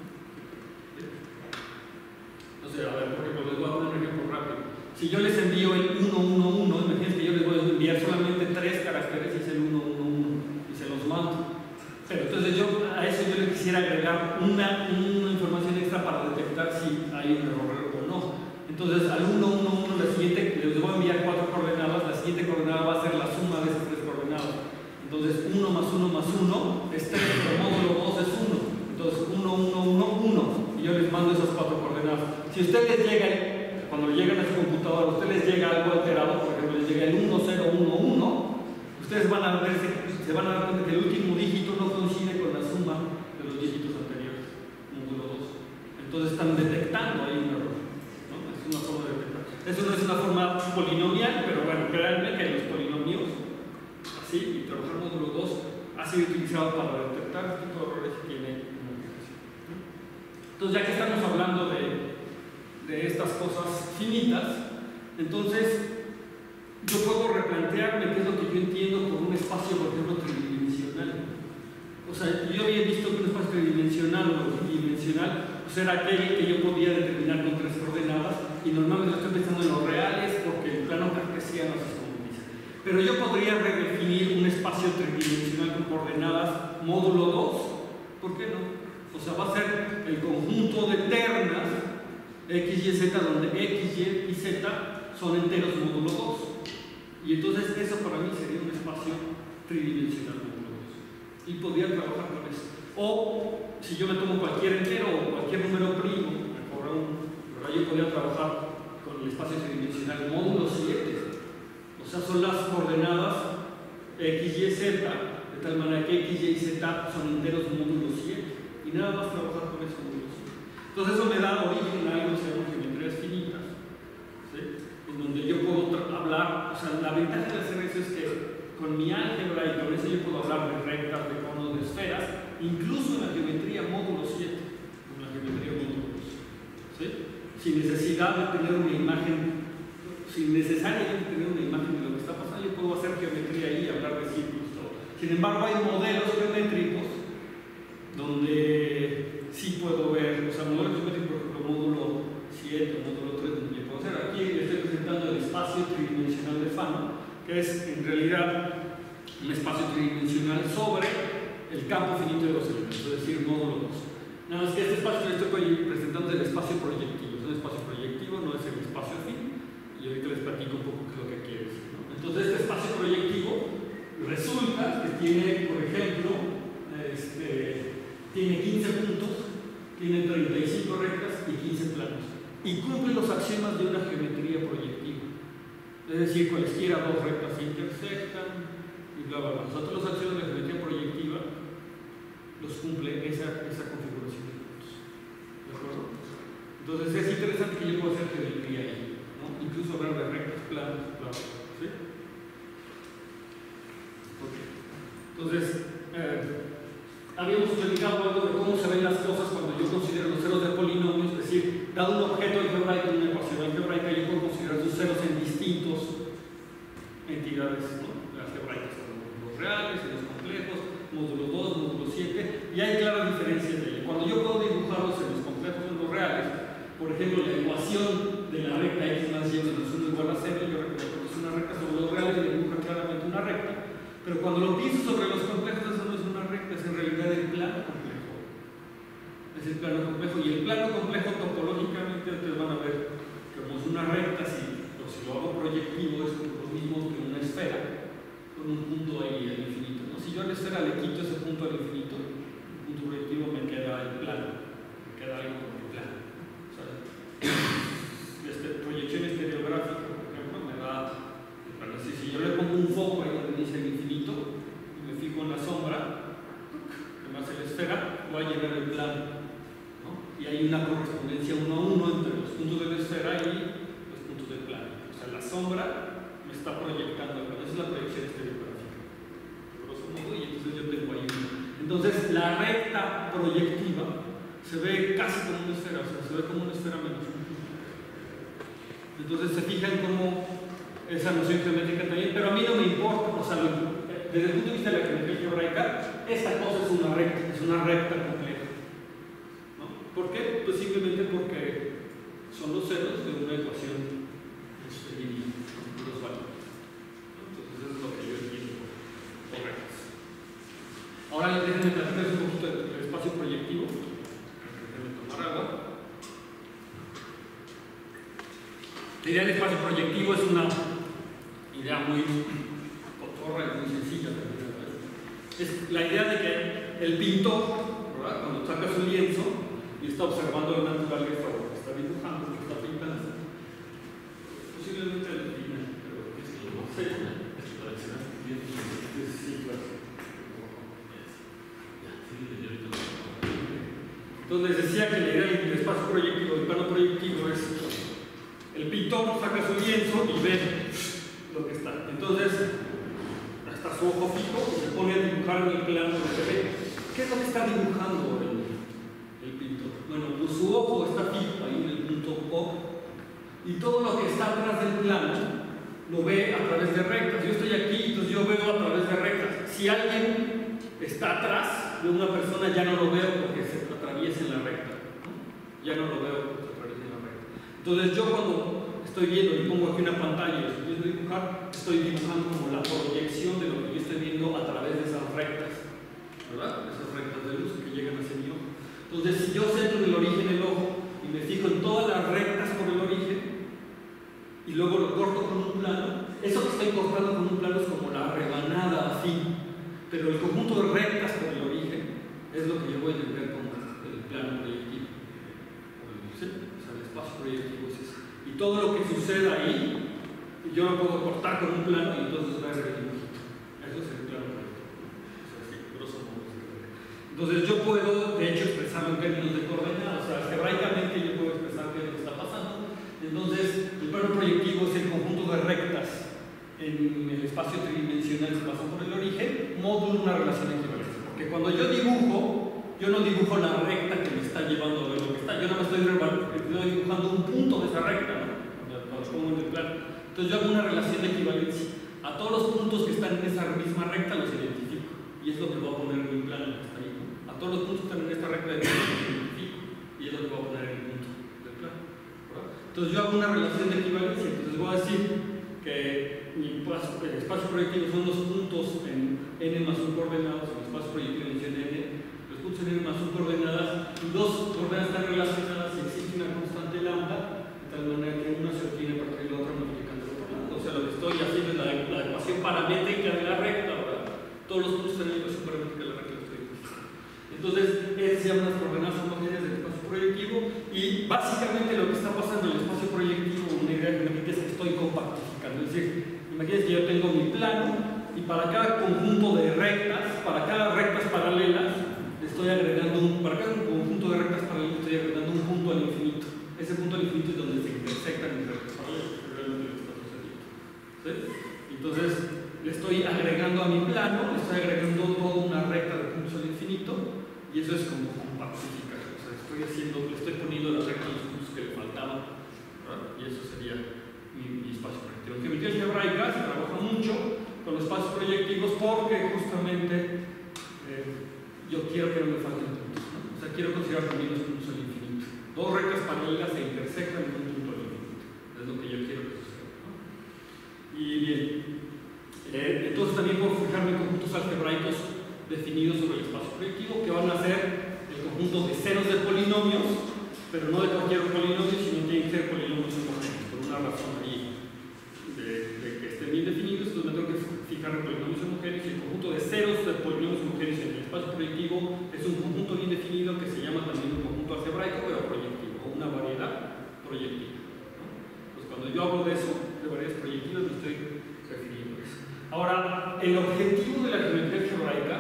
O sea, a ver, por ejemplo, les voy a poner un ejemplo rápido. Si yo les envío el 111, imagínense que yo les voy a enviar solamente 3 caracteres y es el 111 y se los mando. Pero entonces a eso yo le quisiera agregar una información extra para detectar si hay un error o no. Entonces al 111 la siguiente, les voy a enviar 4 coordenadas, la siguiente coordenada va a ser la suma de esas 3 coordenadas. Entonces 1 más 1 más 1 es 3, pero módulo 2 es 1. Entonces 1, 1, 1, 1. Y yo les mando esas 4 coordenadas. Si ustedes llegan cuando llegan a su computadora, a ustedes les llega algo alterado, por ejemplo, les llega el 1011, ustedes van a ver, se van a dar cuenta que el último dígito no coincide con la suma de los dígitos anteriores, módulo 2. Entonces están detectando ahí un error, ¿no? Es una forma de detectar. Eso no es una forma polinomial, pero bueno, créanme que los polinomios, así, y trabajar módulo 2, ha sido utilizado para detectar este tipo de errores que tiene una aplicación. Entonces, ya que estamos hablando de estas cosas finitas, entonces yo puedo replantearme qué es lo que yo entiendo por un espacio, por ejemplo, tridimensional. O sea, yo había visto que un espacio tridimensional o tridimensional pues era aquel que yo podía determinar con 3 coordenadas, y normalmente estoy pensando en los reales porque el plano cartesiano es como dice. Pero yo podría redefinir un espacio tridimensional con coordenadas módulo 2, ¿por qué no? O sea, va a ser el conjunto de ternas x, y, z, donde x, y y z son enteros módulo 2. Y entonces eso para mí sería un espacio tridimensional módulo 2. Y podría trabajar con eso. O si yo me tomo cualquier entero o cualquier número primo, yo podría trabajar con el espacio tridimensional módulo 7. O sea, son las coordenadas x, y, z, de tal manera que x, y y z son enteros módulo 7. Y nada más trabajar con ese módulo 7. Entonces eso me da origen a algo que se llama geometrías finitas, ¿sí? En donde yo puedo hablar, o sea, la ventaja de hacer eso es que con mi álgebra y con eso yo puedo hablar de rectas, de conos, de esferas, incluso en la geometría módulo 7, en la geometría módulo 2, ¿sí? Sin necesidad de tener una imagen, sin necesariamente tener una imagen de lo que está pasando, yo puedo hacer geometría ahí y hablar de círculos. Sin embargo, hay modelos geométricos donde sí puedo ver, o sea, modelos geométricos, por ejemplo, módulo 7, módulo 3, donde yo puedo hacer. Aquí les estoy presentando el espacio tridimensional de Fano, que es en realidad un espacio tridimensional sobre el campo finito de los elementos, es decir, módulo 2. Nada más que este espacio que les estoy presentando es el espacio proyectivo. Es un espacio proyectivo, no es el espacio fin. Y ahorita les platico un poco qué es lo que quiere decir, ¿no? Entonces, este espacio proyectivo resulta que tiene, por ejemplo, tiene 15 puntos, tiene 35 rectas y 15 planos. Y cumple los axiomas de una geometría proyectiva. Es decir, cualesquiera dos rectas se intersectan y bla, bla, bla. Nosotros los axiomas de la geometría proyectiva los cumple esa configuración de puntos. ¿De acuerdo? Entonces es interesante que yo pueda hacer geometría ahí, ¿no? Incluso hablar de rectas, planos, bla, bla, ¿sí? Okay. Entonces, habíamos explicado algo de cómo se ven las cosas cuando yo considero los ceros de polinomios, es decir, dado un objeto algebraico, una ecuación algebraica, yo puedo considerar sus ceros en distintos entidades, ¿no? Algebraicas, como los reales y los complejos, módulo 2, módulo 7, y hay claras diferencias de ello. Cuando yo puedo dibujarlos en los complejos o en los reales, por ejemplo, la ecuación de la recta x más y menos 1 igual a 0, yo reconozco que es una recta sobre los reales y dibuja claramente una recta, pero cuando lo pienso sobre los complejos, eso no es una recta, es en realidad el plano complejo. Es el plano complejo, y el plano complejo topológicamente ustedes van a ver que como es una recta, si lo hago proyectivo, es lo mismo que una esfera, con un punto ahí al infinito, ¿no? Si yo a la esfera le quito ese punto al infinito, el punto proyectivo me queda el plano, me queda algo como el plano. O sea, proyección estereográfica, por ejemplo, me da el plano. Si yo le pongo un foco ahí donde dice el infinito y me fijo en la sombra que me hace la esfera, voy a llenar el plano, ¿no? Y hay una correspondencia 1 a 1 entre los puntos de la esfera y los puntos del plano. O sea, la sombra me está proyectando, esa es la proyección estereográfica, grosso modo, y entonces yo tengo ahí una. Entonces, la recta proyectiva se ve casi como una esfera, o sea, se ve como una esfera menos un punto. Entonces, se fijan cómo esa noción geométrica también, pero a mí no me importa, o sea, desde el punto de vista de la geometría algebraica, esta cosa es una recta compleja, ¿no? ¿Por qué? Pues simplemente porque son los ceros de una ecuación lineal, los valores. Entonces, eso es lo que yo entiendo por rectas. Ahora déjenme platicarles un poquito del espacio proyectivo. Déjenme tomar agua. La idea del espacio proyectivo es una idea muy cotorra y muy sencilla. Es la idea de que el pintor, ¿verdad?, cuando saca su lienzo y está observando la naturaleza o lo que está dibujando, lo que está pintando, Sí. Entonces decía que la idea del espacio proyectivo, del plano proyectivo es el pintor saca su lienzo y ve lo que está. Entonces está su ojo fijo y se pone a dibujar en el plano lo que ve. ¿Qué es lo que está dibujando el pintor? Bueno, pues su ojo está fijo ahí en el punto O y todo lo que está atrás del plano lo ve a través de rectas. Yo estoy aquí, entonces yo veo a través de rectas. Si alguien está atrás de una persona, ya no lo veo porque se atraviesa en la recta, ¿no? Ya no lo veo porque se atraviesa en la recta. Entonces yo cuando estoy viendo y pongo aquí una pantalla y empiezo a dibujar, estoy dibujando como la proyección de lo que yo estoy viendo a través de esas rectas, ¿verdad? Esas rectas de luz que llegan hacia mi ojo. Entonces si yo centro en el origen del ojo y me fijo en todas las rectas por el origen, y luego lo corto con un plano, eso que estoy cortando con un plano es como la rebanada así, pero el conjunto de rectas por el origen es lo que yo voy a entender como el plano proyectivo. ¿Sí? O sea, el espacio proyectivo es eso. Y todo lo que suceda ahí, yo lo puedo cortar con un plano y entonces va a ser el dibujito. Eso es el plano proyectivo. O sea, sí, grosso modo. Entonces yo puedo, de hecho, expresarlo en términos de coordenadas. O sea, algebraicamente yo puedo expresar qué es lo que está pasando. Entonces, el plano proyectivo es el conjunto de rectas en el espacio tridimensional que pasan por el origen, módulo una relación equivalente. Porque cuando yo dibujo, yo no dibujo la recta que me está llevando a ver lo que está. Yo no me estoy dibujando un punto de esa recta, ¿no? Cuando pongo en el plano. Entonces yo hago una relación de equivalencia. A todos los puntos que están en esa misma recta los identifico. Y es lo que voy a poner en mi plano que está ahí, ¿no? A todos los puntos que están en esta recta los identifico. Y es lo que voy a poner en el punto del plano. Entonces yo hago una relación de equivalencia, entonces voy a decir que el espacio proyectivo son los puntos en n más 1 coordenadas, el espacio proyectivo en n, los puntos en n más 1 coordenadas, y dos coordenadas están relacionadas y existe una constante lambda, de tal manera que una se obtiene a partir de la otra multiplicando el otro lado. O sea, lo que estoy haciendo es la ecuación paramétrica de la recta, ¿verdad? Todos los puntos están en la ecuación paramétrica de la recta que estoy diciendo. Entonces, esas se llaman las coordenadas homogéneas del espacio proyectivo y básicamente lo que está pasando en el espacio proyectivo, una idea que me es que estoy compactificando. Es decir, imagínense que yo tengo mi plano y para cada conjunto de rectas, para cada rectas paralelas, estoy agregando para cada conjunto de rectas paralelas estoy agregando un punto al infinito. Ese punto al infinito es donde se intersectan mis rectas paralelas, que realmente lo que está sucediendo. ¿Sí? Entonces, le estoy agregando a mi plano, le estoy agregando toda una recta de puntos al infinito y eso es como compactificar. O sea, le estoy poniendo la recta de los puntos que le faltaban, ¿verdad? Y eso sería mi espacio proyectivo. En geometría algebraica se trabaja mucho con los espacios proyectivos porque justamente yo quiero que no me falten puntos, ¿no? O sea, quiero considerar también los puntos al infinito. Dos rectas paralelas se intersectan en un punto al infinito. Es lo que yo quiero que suceda, ¿no? Y bien, entonces también puedo fijarme conjuntos algebraicos definidos sobre el espacio proyectivo que van a ser el conjunto de ceros de polinomios, pero no de cualquier polinomio, sino tienen que ser polinomios homogéneos, por una razón ahí de que estén bien definidos. Entonces me tengo que fijar en polinomios homogéneos y el conjunto de ceros de polinomios homogéneos en el espacio proyectivo es un conjunto bien definido que se llama también un conjunto algebraico, pero proyectivo, o una variedad proyectiva, ¿no? Pues cuando yo hablo de eso, de variedades proyectivas, me estoy refiriendo a eso. Ahora, el objetivo de la geometría algebraica,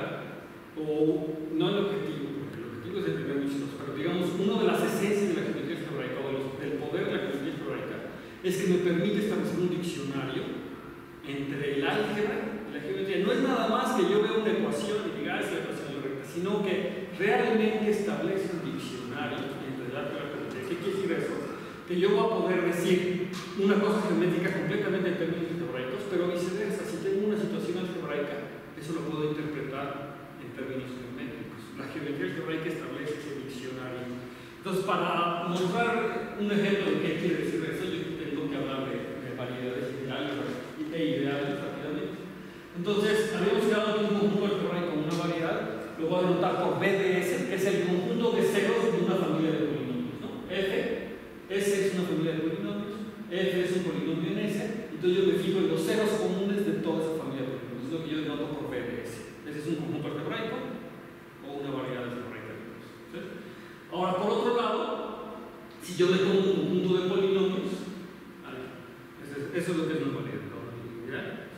o no el objetivo, porque el objetivo es el primer mismo, pero digamos, una de las esencias de la geometría algebraica, o del poder de la geometría algebraica, es que me permite establecer un diccionario entre el álgebra y la geometría. No es nada más que yo vea una ecuación y diga, es la ecuación de la recta, sino que realmente establece un diccionario entre el álgebra y la geometría. ¿Qué quiere decir eso? Que yo voy a poder decir una cosa geométrica completamente en términos algebraicos, pero viceversa. Si tengo una situación algebraica, eso lo puedo interpretar en términos geométricos. La geometría algebraica establece ese diccionario. Entonces, para mostrar un ejemplo de qué quiere decir eso, yo tengo que hablar de variedades ideales e ideales rápidamente. Entonces, habíamos quedado en un conjunto algebraico con una variedad, lo voy a denotar por BDS, que es el conjunto de ceros de una familia de polinomios, ¿no? S es una familia de polinomios, F es un polinomio en S, entonces yo me fijo en los ceros comunes de toda esa familia de polinomios, es lo que yo denoto por BDS. Ese es un conjunto algebraico o una variedad algebraica. ¿Sí? Ahora, por otro lado, si yo le pongo un conjunto de polinomios, eso es lo que es una variedad.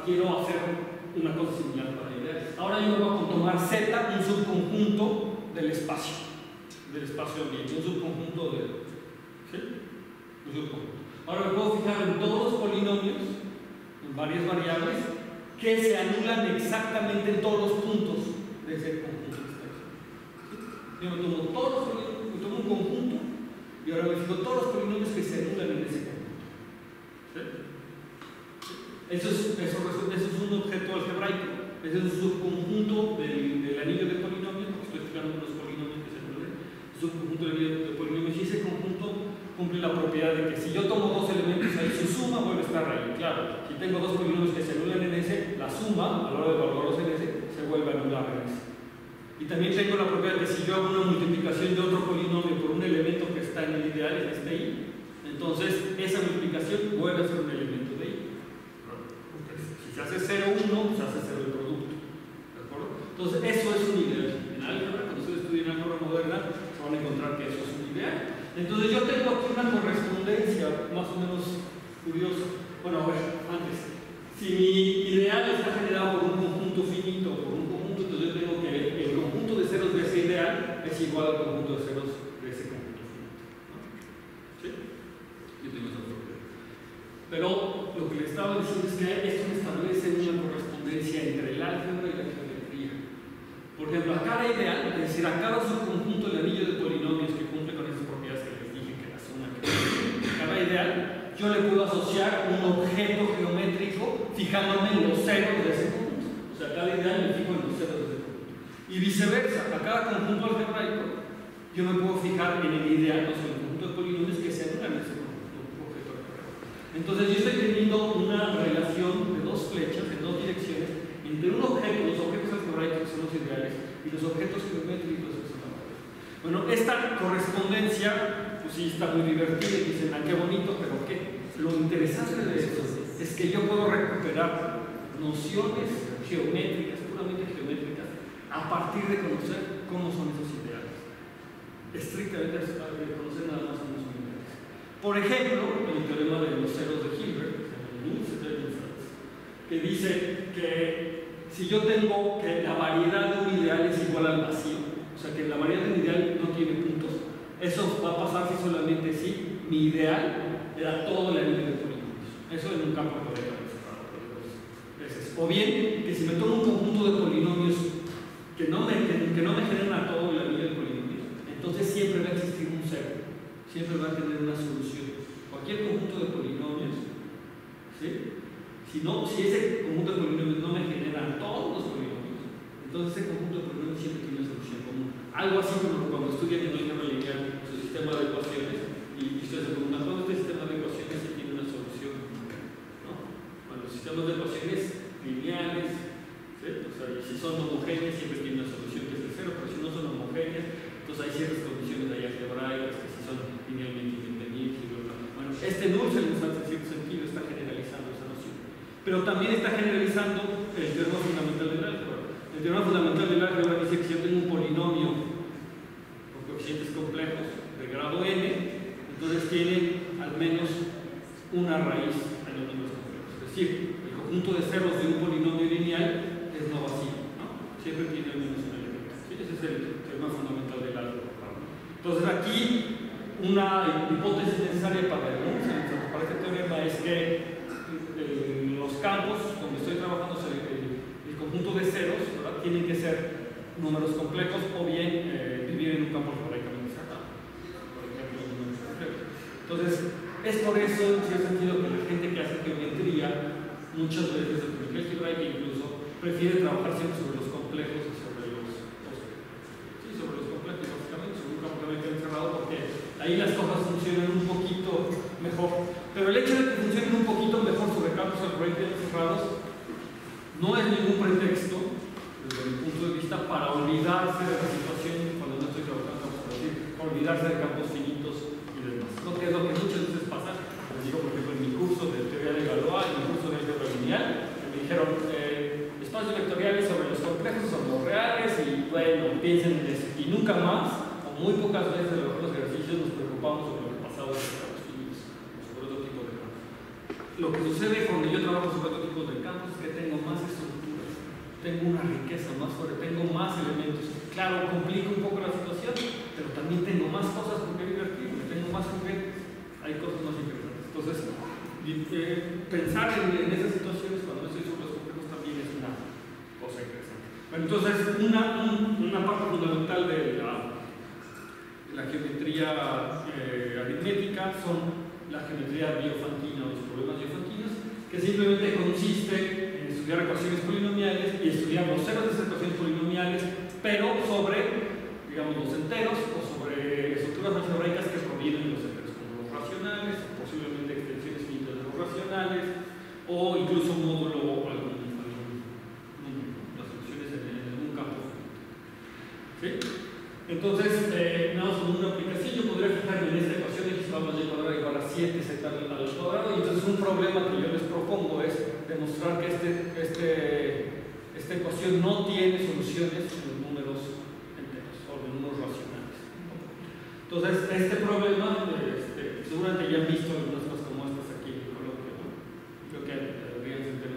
quiero hacer una cosa similar para ideales. Ahora yo me voy a tomar Z, un subconjunto del espacio ambiente, un subconjunto de... ¿sí? Un subconjunto. Ahora me puedo fijar en todos los polinomios, en varias variables, que se anulan exactamente en todos los puntos de ese conjunto que está aquí. ¿Sí? Yo me tomo todos los polinomios, me tomo un conjunto y ahora me fijo todos los polinomios que se anulan en ese conjunto. ¿Sí? Eso es un objeto algebraico, ese es un subconjunto del anillo de polinomios, porque estoy fijando los polinomios que se anulan. Subconjunto del anillo de polinomios, y ese conjunto cumple la propiedad de que si yo tomo dos elementos ahí, su suma vuelve a estar ahí. Claro, si tengo dos polinomios que se anulan en ese, la suma, a la hora de evaluarlos en ese, se vuelve a anular en ese. Y también tengo la propiedad de que si yo hago una multiplicación de otro polinomio por un elemento que está en el ideal, en este i, entonces esa multiplicación vuelve a ser un elemento de i. Si se hace 0, 1, se hace 0 el producto. ¿De acuerdo? Entonces eso es un ideal. En álgebra, cuando ustedes estudian álgebra moderna, se van a encontrar que eso es un ideal. Entonces yo tengo aquí una correspondencia más o menos curiosa. Bueno, a ver, antes. Si mi ideal está generado por un conjunto finito, por un conjunto, entonces yo tengo que el conjunto de ceros de ese ideal es igual al conjunto de ceros de ese conjunto finito. ¿No? ¿Sí? Yo tengo esa propiedad. Pero lo que le estaba diciendo es que esto establece una correspondencia entre el álgebra y la geometría. Por ejemplo, a cada ideal, es decir, a cada subconjunto del anillo de polinomios que cumple con esas propiedades que les dije que la suma que cada ideal, yo le puedo asociar un objeto geométrico fijándome en los ceros de ese conjunto. O sea, cada ideal me fijo en los ceros de ese conjunto. Y viceversa, a cada conjunto algebraico, yo me puedo fijar en el ideal, o sea, en el conjunto de polinomios que se anulan en ese conjunto objeto algebraico. Entonces, yo estoy teniendo una relación de dos flechas, en dos direcciones, entre un objeto, los objetos algebraicos que son los ideales, y los objetos geométricos que son los ideales. Bueno, esta correspondencia, pues sí, está muy divertida y dicen, ah, qué bonito, pero ¿qué? Lo interesante de esto es que yo puedo recuperar nociones geométricas, puramente geométricas, a partir de conocer cómo son esos ideales. Estrictamente de conocer nada más cómo son ideales. Por ejemplo, el teorema de los ceros de Hilbert, que dice que si yo tengo que la variedad de un ideal es igual al vacío, o sea que la variedad de un ideal no tiene puntos, eso va a pasar si solamente si mi ideal era todo el anillo de polinomios. Eso en un campo cuadrático cerrado. O bien, que si me tomo un conjunto de polinomios que no me generan a todo el anillo de polinomios, entonces siempre va a existir un cero. Siempre va a tener una solución. Cualquier conjunto de polinomios, ¿sí? Si ese conjunto de polinomios no me genera todos los polinomios, entonces ese conjunto de polinomios siempre tiene una solución común. Algo así como cuando estudian en álgebra lineal su sistema de ecuaciones y ustedes se preguntan, ¿cuándo este sistema de ecuaciones sí tiene una solución? ¿No? Bueno, los sistemas de ecuaciones lineales, ¿sí? O sea, si son homogéneas siempre tienen una solución que es de cero, pero si no son homogéneas, entonces hay ciertas condiciones ahí algebraicas que si son linealmente independientes. Bueno, este null se nos hace en cierto sentido, está generalizando esa noción. Pero también está generalizando el teorema fundamental del álgebra. El teorema fundamental del álgebra dice que si yo tengo un polinomio con coeficientes complejos de grado n, entonces tiene al menos una raíz en los números complejos. Es decir, el conjunto de ceros de un polinomio lineal es no vacío, ¿no? Siempre tiene al menos un elemento. ¿Sí? Ese es el teorema fundamental del álgebra. Entonces aquí una hipótesis necesaria para este teorema es que los campos donde estoy trabajando, el conjunto de ceros, ¿verdad? Tienen que ser números complejos o bien vivir en un campo algebraicamente cerrado, por ejemplo, números complejos. Entonces, es por eso, en cierto sentido, que la gente que hace geometría, muchas veces, el geometría algebraica incluso, prefiere trabajar siempre sobre los complejos y sobre los complejos, básicamente, sobre un campo algebraicamente cerrado, porque ahí las cosas funcionan un poquito mejor. Pero el hecho de que funcionen un poquito mejor sobre campos algebraicamente cerrados no es ningún pretexto, desde mi punto de vista, para olvidarse de la situación cuando no estoy trabajando, para olvidarse de campos finitos y demás. Lo que es lo que muchas veces pasa, les digo, por ejemplo, en mi curso de teoría de Galois, en mi curso de álgebra lineal, me dijeron espacios vectoriales sobre los complejos son los reales y bueno, piensen en eso. Y nunca más, o muy pocas veces en los ejercicios nos preocupamos sobre lo que pasaba en los campos finitos, sobre otro tipo de campos. Lo que sucede cuando yo trabajo sobre otro tipo tipos de campos, es que tengo más estructuras, tengo una riqueza más fuerte, tengo más elementos. Claro, complica un poco la situación, pero también tengo más cosas con que divertirme, tengo más juguetes, hay cosas más interesantes. Entonces, pensar en esas situaciones cuando estoy sobre los complejos también es una cosa interesante. Bueno, entonces, una parte fundamental de la geometría aritmética son la geometría biofantina o los problemas biofantinos, que simplemente consiste en estudiar ecuaciones polinomiales y estudiar los ceros de esas ecuaciones polinomiales, pero sobre, digamos, los enteros o sobre estructuras algebraicas que provienen de los enteros, como los racionales, posiblemente extensiones finitas de los racionales, o incluso un módulo o algún las soluciones en un campo finito. ¿Sí? Entonces, nada más con una aplicación, yo podría fijarme en esta ecuación de x más y cuadrado igual a 7 z al cuadrado, y entonces un problema que yo les propongo es demostrar que esta ecuación no tiene soluciones en los números enteros o en los números racionales. Entonces, este problema, seguramente ya han visto algunas cosas como estas aquí en el coloquio, ¿no? Creo que deberían sentir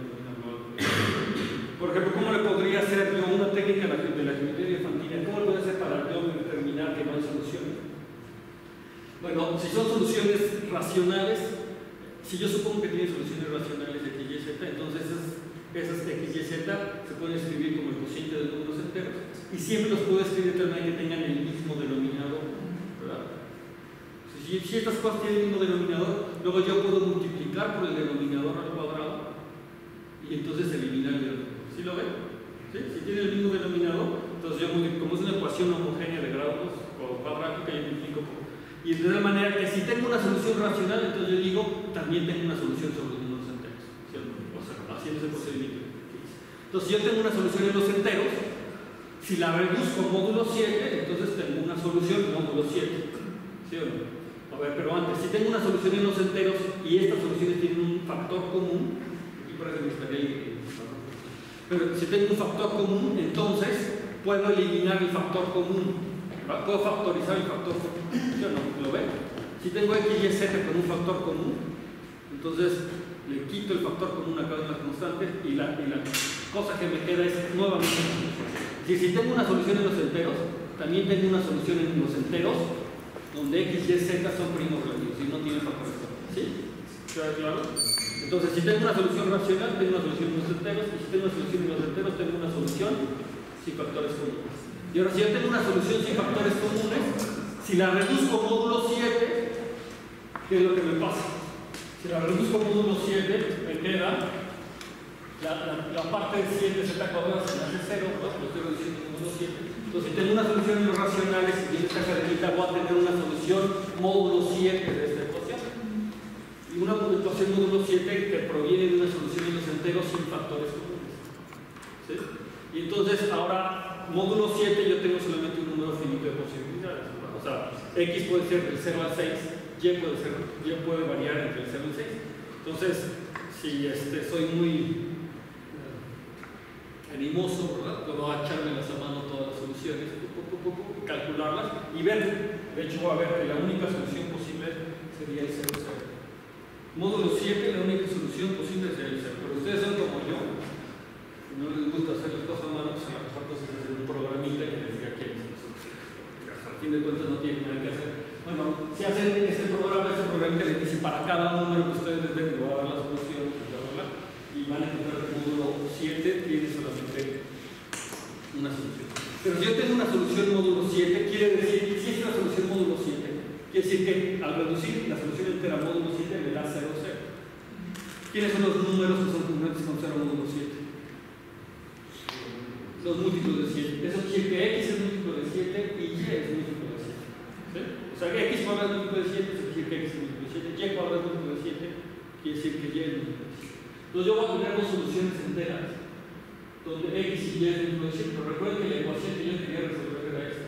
por ejemplo, ¿cómo le podría hacer yo una técnica de la geometría infantil? ¿Cómo le puedo hacer para yo determinar que no hay soluciones? Bueno, si son soluciones racionales, si yo supongo que tiene soluciones racionales de x, y, z, entonces esas x, y, z se pueden escribir como el cociente de números enteros y siempre los puedo escribir de tal manera que tengan el mismo denominador, ¿verdad? Si estas cosas tienen el mismo denominador, luego yo puedo multiplicar por el denominador al cuadrado y entonces eliminar el denominador. ¿Sí lo ven? ¿Sí? Si tiene el mismo denominador, entonces yo, como es una ecuación homogénea de grados o cuadrática, yo multiplico por. Y de tal manera que si tengo una solución racional, entonces yo digo, también tengo una solución sobre los números enteros. ¿Sí? O sea, haciendo ese procedimiento. Entonces, si yo tengo una solución en los enteros, si la reduzco módulo 7, entonces tengo una solución módulo 7. ¿Sí o no? A ver, pero antes, si tengo una solución en los enteros y estas soluciones tienen un factor común, aquí parece que me estaría increíble. Pero si tengo un factor común, entonces puedo eliminar el factor común. Puedo factorizar el factor común. ¿Sí o no? ¿Lo ven? Si tengo x, y, z con un factor común, entonces le quito el factor común a cada una de las constantes y la cosa que me queda es nuevamente una solución. Si tengo una solución en los enteros, también tengo una solución en los enteros donde x, y, z son primos relativos y no tienen factores comunes. ¿Sí? ¿Queda claro? Entonces, si tengo una solución racional, tengo una solución en los enteros, y si tengo una solución en los enteros, tengo una solución sin factores comunes. Y ahora, si yo tengo una solución sin factores comunes, si la reduzco módulo 7, ¿qué es lo que me pasa? Si la reduzco módulo 7, me queda la parte de 7 z cuadrada se me hace 0, ¿no? Lo estoy reduciendo módulo 7. Entonces, si tengo una solución en los racionales y en esta cadenita voy a tener una solución módulo 7 de esta ecuación. Y una ecuación módulo 7 que proviene de una solución en los enteros sin factores comunes. ¿Sí? Y entonces ahora, módulo 7 yo tengo solamente un número finito de posibilidades. O sea, x puede ser del 0 al 6, y puede variar entre el 0 y el 6. Entonces, si soy muy animoso, ¿verdad? Puedo echarme las a mano todas las soluciones, calcularlas y ver. De hecho, voy a ver que la única solución posible sería el 0, 0. Módulo 7, la única solución posible sería el 0. Pero ustedes son como yo, que no les gusta hacer las cosas a mano, pues a lo mejor se hace un programita que les diga quién es la solución. Al fin de cuentas no tienen nada que hacer. Bueno, si hacen este programa les dice para cada número que ustedes les den, le voy a dar la solución, y van a encontrar que el módulo 7 tiene solamente una solución. Pero si yo tengo una solución módulo 7, quiere decir, si es una solución módulo 7, quiere decir que al reducir la solución entera módulo 7 me da 0, 0. ¿Quiénes son los números que son congruentes con 0 módulo 7? Los múltiplos de 7. Eso quiere decir que x es múltiplo de 7 y y es múltiplo de 7. ¿Sí? O sea, que x cuadrado es múltiplo de 7, eso quiere decir que x es múltiplo de 7. Y cuadrado es múltiplo de 7, quiere decir que y es múltiplo de 7. Entonces yo voy a tener dos soluciones enteras, donde x y y es múltiplo de 7. Pero recuerden que la ecuación que yo quería resolver era esta.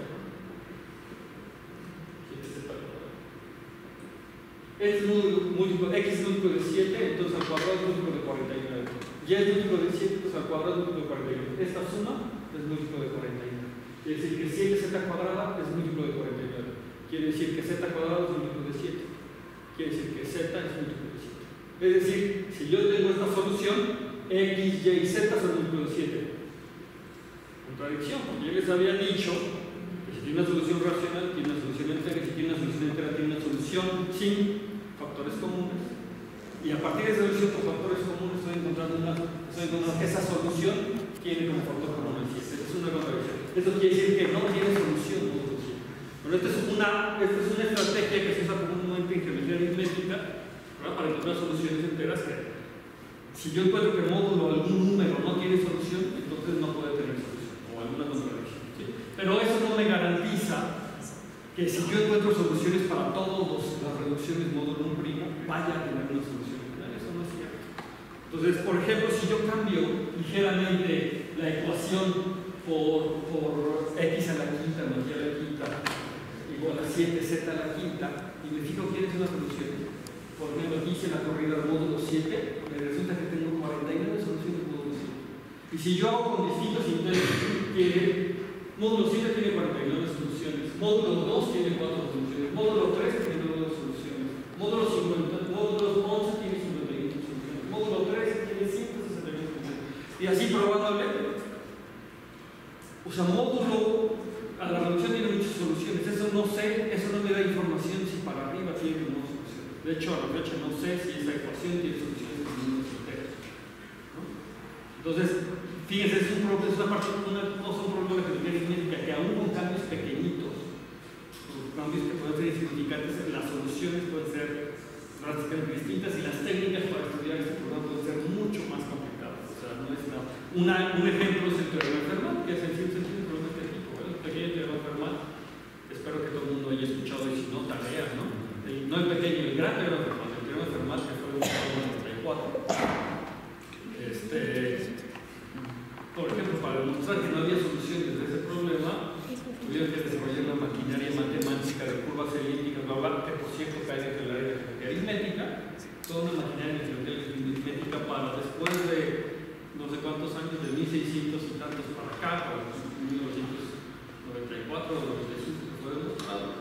Este es múltiplo, x es múltiplo de 7, entonces al cuadrado es múltiplo de 49. Y es múltiplo de 7, entonces al cuadrado es múltiplo de 49. Esta suma es múltiplo de 49. Quiere decir que 7z cuadrada es múltiplo de 49. Quiere decir que z cuadrado es múltiplo de 7. Quiere decir que z es múltiplo de 7. Es decir, si yo tengo esta solución, X, Y, Z son múltiplos de 7. Contradicción, porque yo les había dicho que si tiene una solución racional, tiene una solución entera, y si tiene una solución entera, tiene una solución sin factores comunes. Y a partir de esa solución con factores comunes estoy encontrando que esa solución tiene como factor común el 7. Es una contradicción. Esto quiere decir que no tiene solución módulo 7. Pero esta es una estrategia que se usa comúnmente en geometría aritmética, ¿verdad? Para encontrar soluciones enteras que si yo encuentro que el módulo algún número no tiene solución, entonces no puede tener solución o alguna contradicción, ¿sí? Pero eso no me garantiza que si yo encuentro soluciones para todas las reducciones módulo 1', vaya a tener una solución. Eso no es cierto. Entonces, por ejemplo, si yo cambio ligeramente la ecuación por x a la quinta más y a la quinta igual a 7z a la quinta y me fijo quién es una solución. Por ejemplo, aquí hice la corrida del módulo 7, me resulta que tengo 49 soluciones módulo 7. Y si yo hago con distintos intentos, módulo 7 tiene 49 soluciones, módulo 2 tiene 4 soluciones, módulo 3 tiene 9 soluciones, módulo 11 tiene 51 soluciones, módulo 13 tiene 161 soluciones. Y así probándole. O sea, módulo a la reducción tiene muchas soluciones. Eso no sé, eso no me da información si para arriba tiene o no soluciones. De hecho, a la fecha no sé si esa ecuación tiene soluciones en números enteros, ¿no? Entonces, fíjense, es un problema de geometría aritmética que aún con cambios pequeñitos, cambios que pueden ser insignificantes, las soluciones pueden ser drásticamente distintas y las técnicas para estudiar este problema pueden ser mucho más complicadas. O sea, no es un ejemplo es el teorema de Fermat, que es el sentido un problema técnico. El pequeño teorema de Fermat, espero que todo el mundo haya escuchado y si no, tareas, ¿no? No el pequeño, el gran teorema de Fermat, el teorema de Fermat que fue buscado en el 94. Por ejemplo, para demostrar que no había soluciones de ese problema, tuvieron que desarrollar una maquinaria matemática de curvas elípticas, bla, bla, que por cierto cae dentro del área de geometría aritmética, toda una maquinaria de geometría aritmética para después de no sé cuántos años, de 1600 y tantos para acá, para 1994 o 95, que fue demostrado.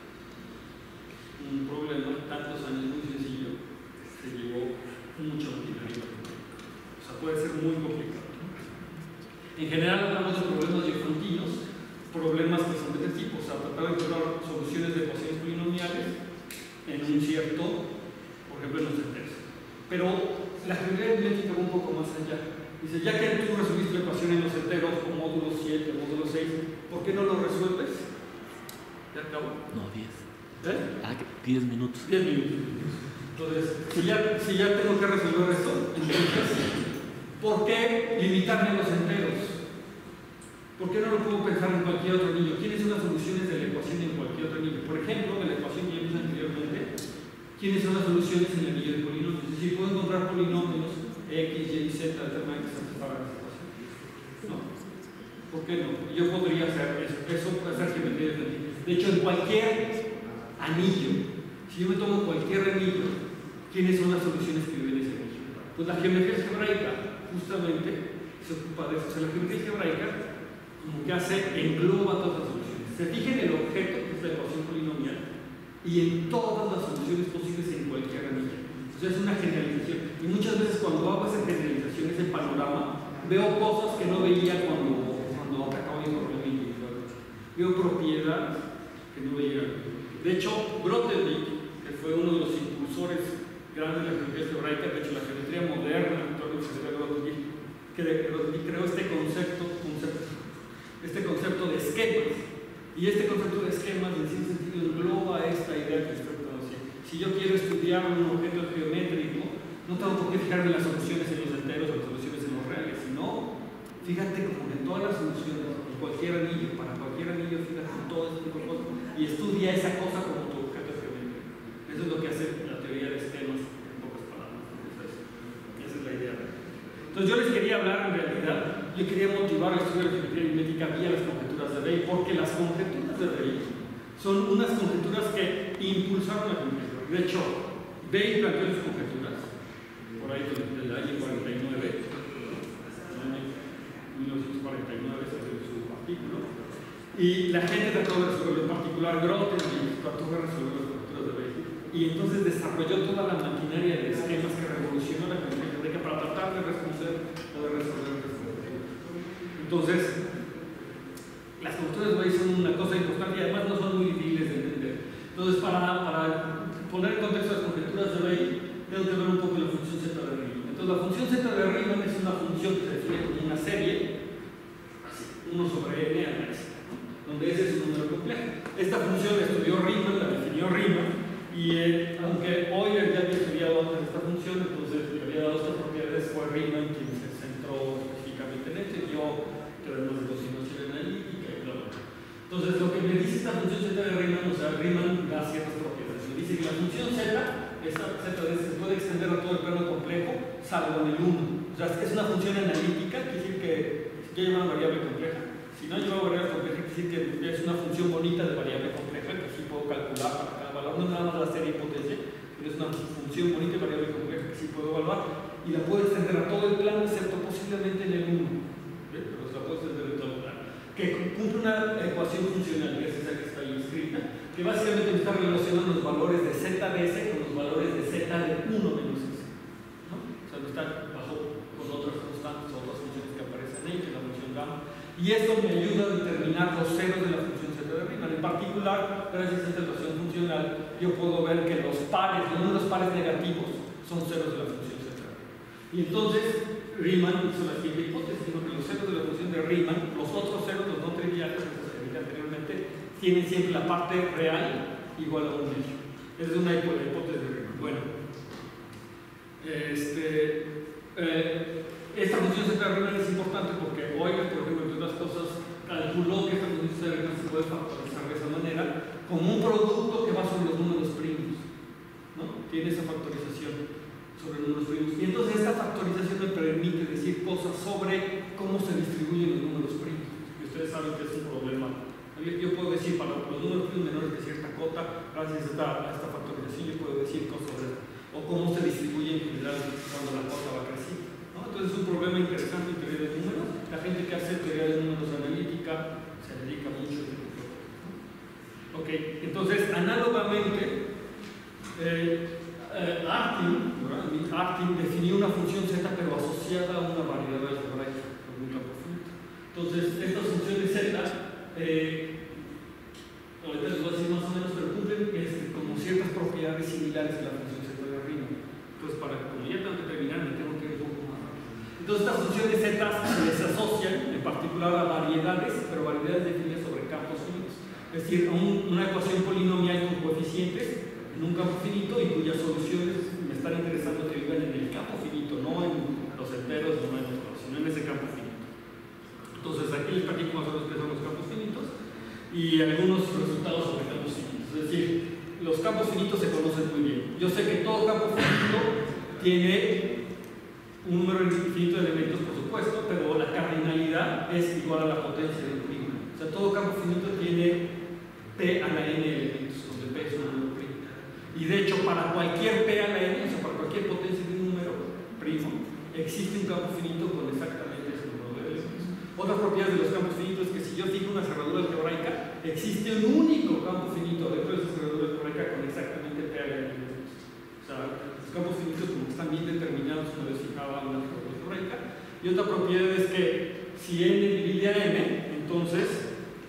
Un problema, tantos años, muy sencillo, se llevó mucha maquinaria. O sea, puede ser muy complicado. En general hablamos de problemas diofantinos, problemas que son de este tipo, o sea, tratar de encontrar soluciones de ecuaciones polinomiales en un cierto, por ejemplo, en los enteros. Pero la geometría aritmética va un poco más allá. Dice, ya que tú resolviste la ecuación en los enteros con módulo 7, módulo 6, ¿por qué no lo resuelves? ¿Ya acabó? No, 10. 10 minutos. 10 minutos. Entonces, si ya tengo que resolver esto, entonces, ¿por qué limitarme a los enteros? ¿Por qué no lo puedo pensar en cualquier otro niño? ¿Quiénes son las soluciones de la ecuación en cualquier otro niño? Por ejemplo, de la ecuación que vimos anteriormente, ¿quiénes son las soluciones en el nivel de polinomios? Es decir, puedo encontrar polinomios X, Y, Z determinantes que satisfagan esa ecuación. ¿No? ¿Por qué no? Yo podría hacer eso. Eso puede ser geometría aritmética. De hecho, en cualquier anillo, si yo me tomo cualquier anillo, ¿quiénes son las soluciones que viven en ese anillo? Pues la geometría algebraica justamente se ocupa de eso. O sea, la geometría algebraica como que engloba todas las soluciones. Se fija en el objeto, que es la ecuación polinomial, y en todas las soluciones posibles en cualquier anillo. O sea, es una generalización. Y muchas veces cuando hago esa generalización, ese panorama, veo cosas que no veía cuando atacaba el problema individual. Veo propiedades que no veía. De hecho, Grothendieck, que fue uno de los impulsores grandes de la geometría algebraica, de hecho la geometría moderna, actualmente se llama Grothendieck, creó este concepto de esquemas. Y este concepto de esquemas, en cierto sentido, engloba esta idea que estoy conociendo. Si yo quiero estudiar un objeto geométrico, no tengo por qué fijarme en las soluciones en los enteros o las soluciones en los reales, sino fíjate como en todas las soluciones, en cualquier anillo, para cualquier anillo, fíjate en todo este tipo de cosas y estudia esa cosa como tu objeto geométrico. Eso es lo que hace la teoría de esquemas, en pocas palabras. Esa es la idea. Entonces yo les quería hablar en realidad, yo quería motivar el estudio de la geometría aritmética vía las conjeturas de Weil, porque las conjeturas de Weil son unas conjeturas que impulsaron la geometría. De hecho, Weil planteó sus conjeturas, por ahí del año 49, 1949 salió su artículo, y la gente trató de resolverlo, en particular Grothendieck trató de resolver las conjeturas de Weil, y entonces desarrolló toda la maquinaria de esquemas que revolucionó la geometría algebraica para para tratar de responder o de resolver el problema. Entonces, las construcciones de Weil son una cosa importante y además no son muy difíciles de entender. Entonces, para poner en contexto las conjeturas de Weil, tengo que ver un poco la función Z de Riemann. Entonces, la función Z de Riemann es una función que se define como una serie, así, 1 sobre n a la s, donde ese es un número complejo. Esta función la estudió Riemann, la definió Riemann, y aunque Euler ya había estudiado antes esta función, entonces le había dado estas propiedades, fue Riemann quien se centró específicamente en esto, y yo teoremas de continuación analítica y bla, bla, bla. Entonces, lo que me dice esta función Z de Riemann, o sea, Riemann da ciertas propiedades. Me dice que la función Z, esta Z se puede extender a todo el plano complejo, salvo en el 1. O sea, es una función analítica, quiere decir que ya lleva una variable compleja. Si no lleva variable compleja, quiere decir que es una función bonita de variable compleja, que sí puedo calcular para cada valor, no nada más la serie hipotesia, pero es una función bonita de variable compleja que sí puedo evaluar, y la puedo extender a todo el plano, excepto posiblemente en el 1. Pero se la puedo extender en todo el plano. Que cumple una ecuación funcional, que es esa que está ahí escrita, que básicamente me está relacionando los valores de z de s con los valores de z de 1 menos s. ¿No? O sea, no está bajo con otras constantes o otras funciones que aparecen ahí, que es la función gamma. Y esto me ayuda a determinar los ceros de la función Z de Riemann. En particular, gracias a esta ecuación funcional, yo puedo ver que los números pares negativos son ceros de la función Z de Riemann. Y entonces, Riemann hizo la siguiente hipótesis, que los ceros de la función de Riemann, los otros ceros, los no triviales, como se dije anteriormente, tienen siempre la parte real igual a 1 medio. Esa es una hipótesis de Riemann. Bueno, esta función Z de Riemann es importante porque Euler, por ejemplo, entre otras cosas, calculó que esta función Z de Riemann se puede factorizar de esa manera como un producto que va sobre los números primos, ¿no? Tiene esa factorización sobre números primos. Y entonces esta factorización me permite decir cosas sobre cómo se distribuyen los números primos. Y ustedes saben que es un problema. Yo puedo decir para los números primos menores que cierta cota, gracias a esta factorización yo puedo decir cosas sobre eso. O cómo se distribuye en general cuando la cota va creciendo. Entonces es un problema interesante en teoría de números. La gente que hace teoría de números analítica se dedica mucho a este tipo de cosas. Ok, entonces análogamente Artin definió una función z pero asociada a una variedad algebraica con un campo finito. Entonces estas funciones z, ahorita les voy a decir más o menos, pero cumplen como ciertas propiedades similares a la función z de Riemann. Entonces como ya tengo que terminar, me tengo que ir un poco más rápido. Entonces estas funciones z se les asocian en particular a variedades, pero variedades definidas sobre campos finitos. Es decir, a una ecuación polinomial con coeficientes en un campo finito y cuyas soluciones me están interesando que vivan en el campo finito, no en los enteros, no en otros, sino en ese campo finito. Entonces aquí les platico más o menos qué son los campos finitos y algunos resultados sobre campos finitos. Es decir, los campos finitos se conocen muy bien. Yo sé que todo campo finito tiene un número infinito de elementos, por supuesto, pero la cardinalidad es igual a la potencia del primo. O sea, todo campo finito tiene p a la n elementos, donde p es un número primo. Y de hecho, para cualquier p a la n, o sea, para cualquier potencia de un número primo, existe un campo finito con exactamente ese número de elementos. Otra propiedad de los campos finitos es que si yo fijo una cerradura algebraica, existe un único campo finito dentro de esa cerradura algebraica con exactamente p a la n elementos. O sea, los campos finitos como que están bien determinados una vez fijada una cerradura algebraica. Y otra propiedad es que si n divide a n, entonces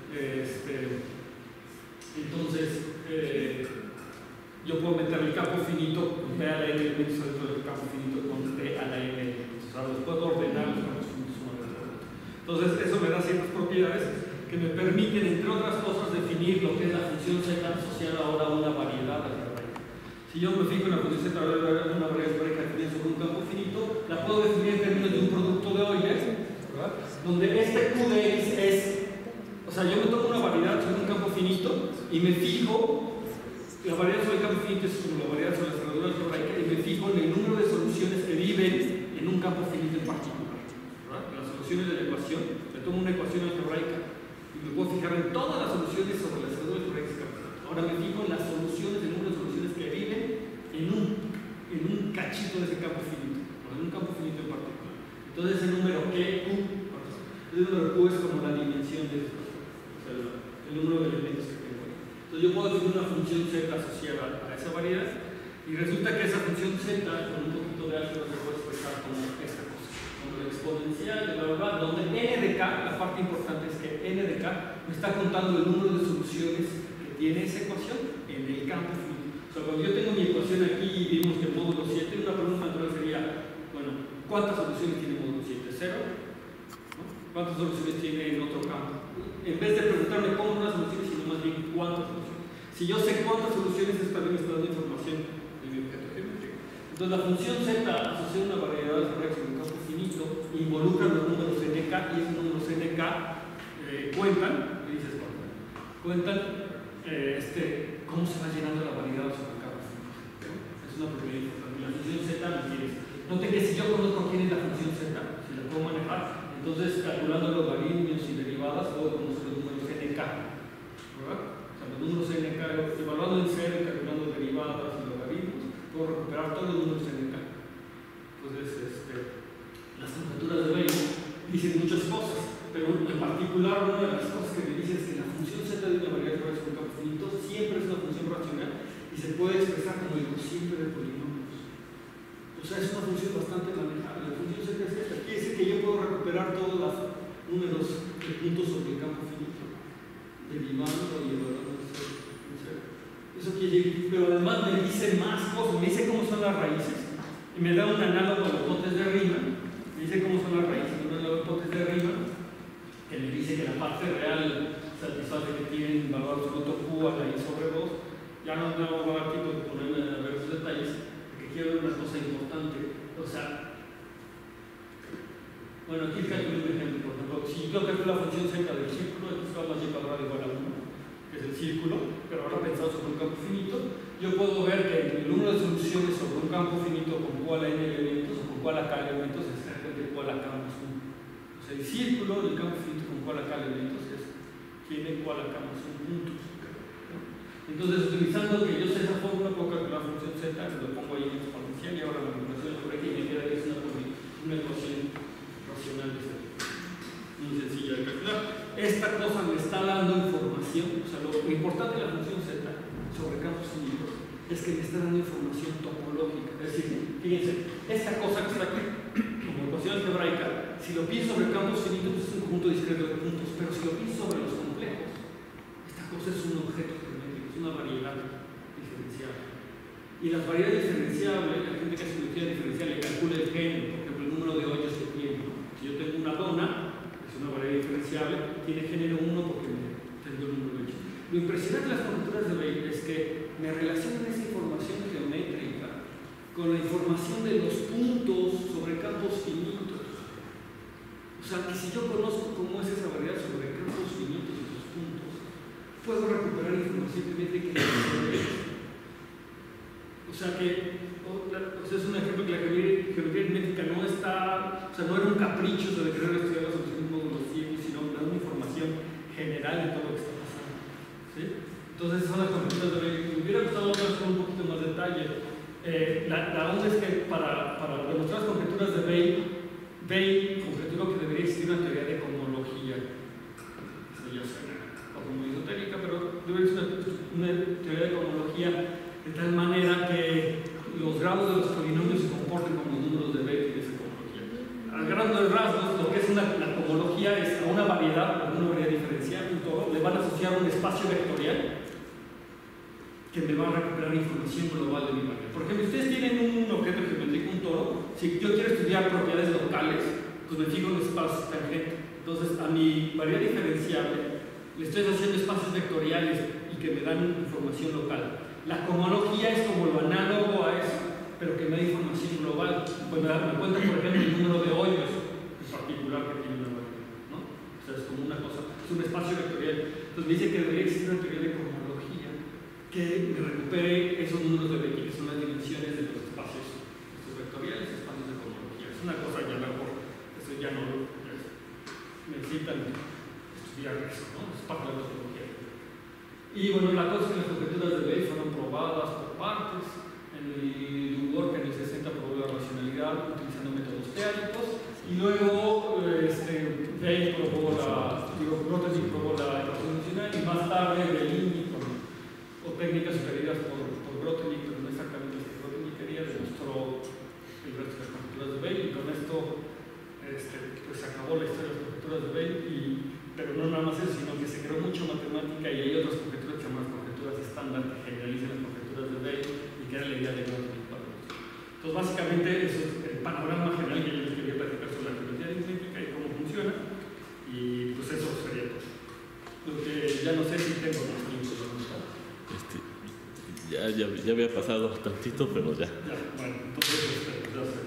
yo puedo meter el campo finito con p a la n elementos dentro del campo finito con p a la n elementos. O sea, los puedo ordenar los campos finitos uno de otro. Entonces, eso me da ciertas propiedades que me permiten, entre otras cosas, definir lo que es la función z asociada ahora a una variedad algebraica. Si yo me fijo en la función z asociada a una variedad algebraica que tiene sobre un campo finito, la puedo definir en términos de un producto de Euler, ¿verdad? Donde este q de x es. O sea, yo me tomo una variedad sobre un campo finito y me fijo, la variedad sobre el campo finito es como la variedad sobre la cerradura algebraica, y me fijo en el número de soluciones que viven en un campo finito en particular. ¿Verdad? Las soluciones de la ecuación, me tomo una ecuación algebraica y me puedo fijar en todas las soluciones sobre la cerradura algebraica. Ahora me fijo en las soluciones, el número de soluciones que viven en un cachito de ese campo finito, o en un campo finito en particular. Entonces el número Q es como la dimensión de esto. El número de elementos que tengo. Entonces yo puedo definir una función z asociada a esa variedad Y resulta que esa función z, con un poquito de álgebra, se puede expresar como esta cosa, como la exponencial de la verdad, donde n de k, la parte importante es que n de k me está contando el número de soluciones que tiene esa ecuación en el campo finito. O sea, cuando yo tengo mi ecuación aquí y vimos que el módulo 7, una pregunta natural sería, bueno, ¿cuántas soluciones tiene el módulo 7? ¿0? ¿No? ¿Cuántas soluciones tiene en otro campo? En vez de preguntarme cómo las soluciones, sino más bien cuántas soluciones. Si yo sé cuántas soluciones, esta vez me está dando información de mi objeto geométrico. Entonces la función z asocia una variedad de algebraica en un campo finito, involucra los números nk y esos números nk cuentan, ¿qué dices cuentan cómo se va llenando la variedad sobre el campo finito. Es una propiedad importante. La función z me quiere. Noten que si yo conozco quién es la función z, si la puedo manejar, entonces calculando logaritmos y derivadas puedo conocer los números nk, ¿verdad? O sea, los números nk, evaluando en cero y calculando derivadas y logaritmos, puedo recuperar todos los números nk. Entonces, las conjeturas de Weil dicen muchas cosas, pero en particular una de las cosas que me dicen es que la función z de una variedad de un campo finito siempre es una función racional y se puede expresar como el cociente de polinomios. O sea, es una función bastante manejable. La función z es esta. Quiere decir que yo puedo recuperar todos los números de puntos sobre el campo finito, derivando y evaluando en cero. Eso quiere decir, pero además me dice más cosas, me dice cómo son las raíces y me da un análogo a los botes de Riemann. Me dice cómo son las raíces, un análogo a los botes de Riemann, que me dice que la parte real satisface que tienen valor absoluto q a la i sobre 2. Ya no me voy a dar tiempo de ponerme a ver esos detalles, porque quiero ver una cosa importante. O sea, bueno, aquí calculo un ejemplo, por ejemplo, si yo calculo la función z del círculo, x más y cuadrado igual a 1, que es el círculo, pero ahora pensado sobre un campo finito, yo puedo ver que el número de soluciones sobre un campo finito con q a la n elementos o con q a la k elementos es exactamente q a la k más 1. O sea, el círculo del campo finito con q a la k elementos tiene q a la k más 1 puntos. Entonces, utilizando que yo sé esa fórmula, puedo calcular la función z, que lo pongo ahí en exponencial y ahora la manipulación algebraica y me queda que es una ecuación racional muy sencilla de calcular. Esta cosa me está dando información, o sea, lo importante de la función z sobre campos finitos es que me está dando información topológica. Es decir, fíjense, esta cosa que está aquí, como ecuación algebraica, si lo pienso sobre campos finitos es un conjunto discreto de puntos, pero si lo pienso sobre los complejos, esta cosa es un objeto geométrico, es una variedad diferenciable. Y las variedades diferenciables, la gente que hace biología diferencial le calcula el género, por ejemplo, el número de hoyos que tiene. Si yo tengo una dona, es una variedad diferenciable, tiene género 1 porque tengo el número de hoyos. Lo impresionante de las conjeturas de Weil es que me relacionan esa información geométrica con la información de los puntos sobre campos finitos. O sea, que si yo conozco cómo es esa variedad sobre campos finitos y sus puntos, puedo recuperar información geométrica. O sea que es un ejemplo que la geometría aritmética no está, o sea, no era un capricho de querer estudiar las soluciones módulos ciegos, sino da una información general de todo lo que está pasando. ¿Sí? Entonces son las conjeturas de Weil. Me hubiera gustado hablar con un poquito más detalle. La onda es que para demostrar las conjeturas de Weil conjeturó que debería existir una teoría de cohomología. Eso ya suena como esotérica, pero debería existir una teoría de cohomología de tal manera que los grados de los polinomios se comporten como los números de Weil de esa cohomología. Al grado de rasgos, lo que es la cohomología es a una variedad diferencial, un toro, le van a asociar un espacio vectorial que me va a recuperar información global de mi variedad. Por ejemplo, ustedes tienen un objeto geométrico, un toro. Si yo quiero estudiar propiedades locales, pues me fijo en los espacios tangentes. Entonces, a mi variedad diferenciable le estoy asociando espacios vectoriales y que me dan información local. La cohomología es como lo análogo a eso, pero que me da información global. Pues me cuenta, por ejemplo, el número de hoyos en particular que tiene una variedad, ¿no? O sea, es como una cosa, es un espacio vectorial. Entonces me dice que debería existir una teoría de cohomología que me recupere esos números de Becky, que son las dimensiones de los espacios vectoriales, espacios de cohomología. Es una cosa ya mejor, eso ya no necesitan estudiar eso, ¿no? Es parte de la cohomología. Y bueno, la cosa es que las conjeturas de Weil fueron probadas por partes. En el work en el 60 probó la racionalidad utilizando métodos teóricos. Y luego Weil probó Grothendieck probó la ecuación funcional y más tarde Bellini o técnicas sugeridas por Grothendieck, pero no exactamente básicamente eso es el panorama general que yo les quería platicar sobre la geometría aritmética y cómo funciona. Y pues eso sería todo. Lo que ya no sé si tengo más tiempo. Ya había pasado tantito, pero ya. Bueno, entonces ya sería.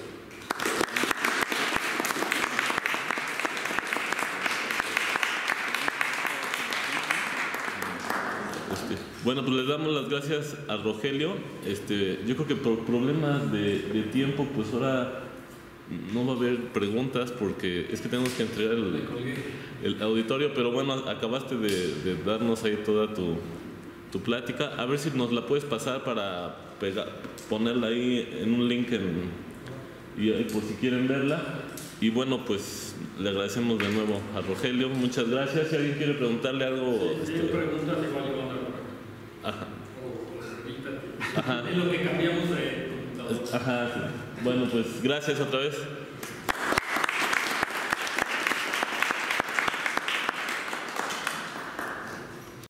Bueno, pues les damos las gracias a Rogelio. Yo creo que por problemas de tiempo, pues ahora no va a haber preguntas porque es que tenemos que entregar el auditorio, pero bueno, acabaste de darnos ahí toda tu plática. A ver si nos la puedes pasar para ponerla ahí en un link y por si quieren verla. Y bueno, pues le agradecemos de nuevo a Rogelio. Muchas gracias. Si alguien quiere preguntarle algo... Sí, preguntas igual. Ajá. Ajá. En lo que cambiamos de... Ajá. Bueno, pues gracias otra vez.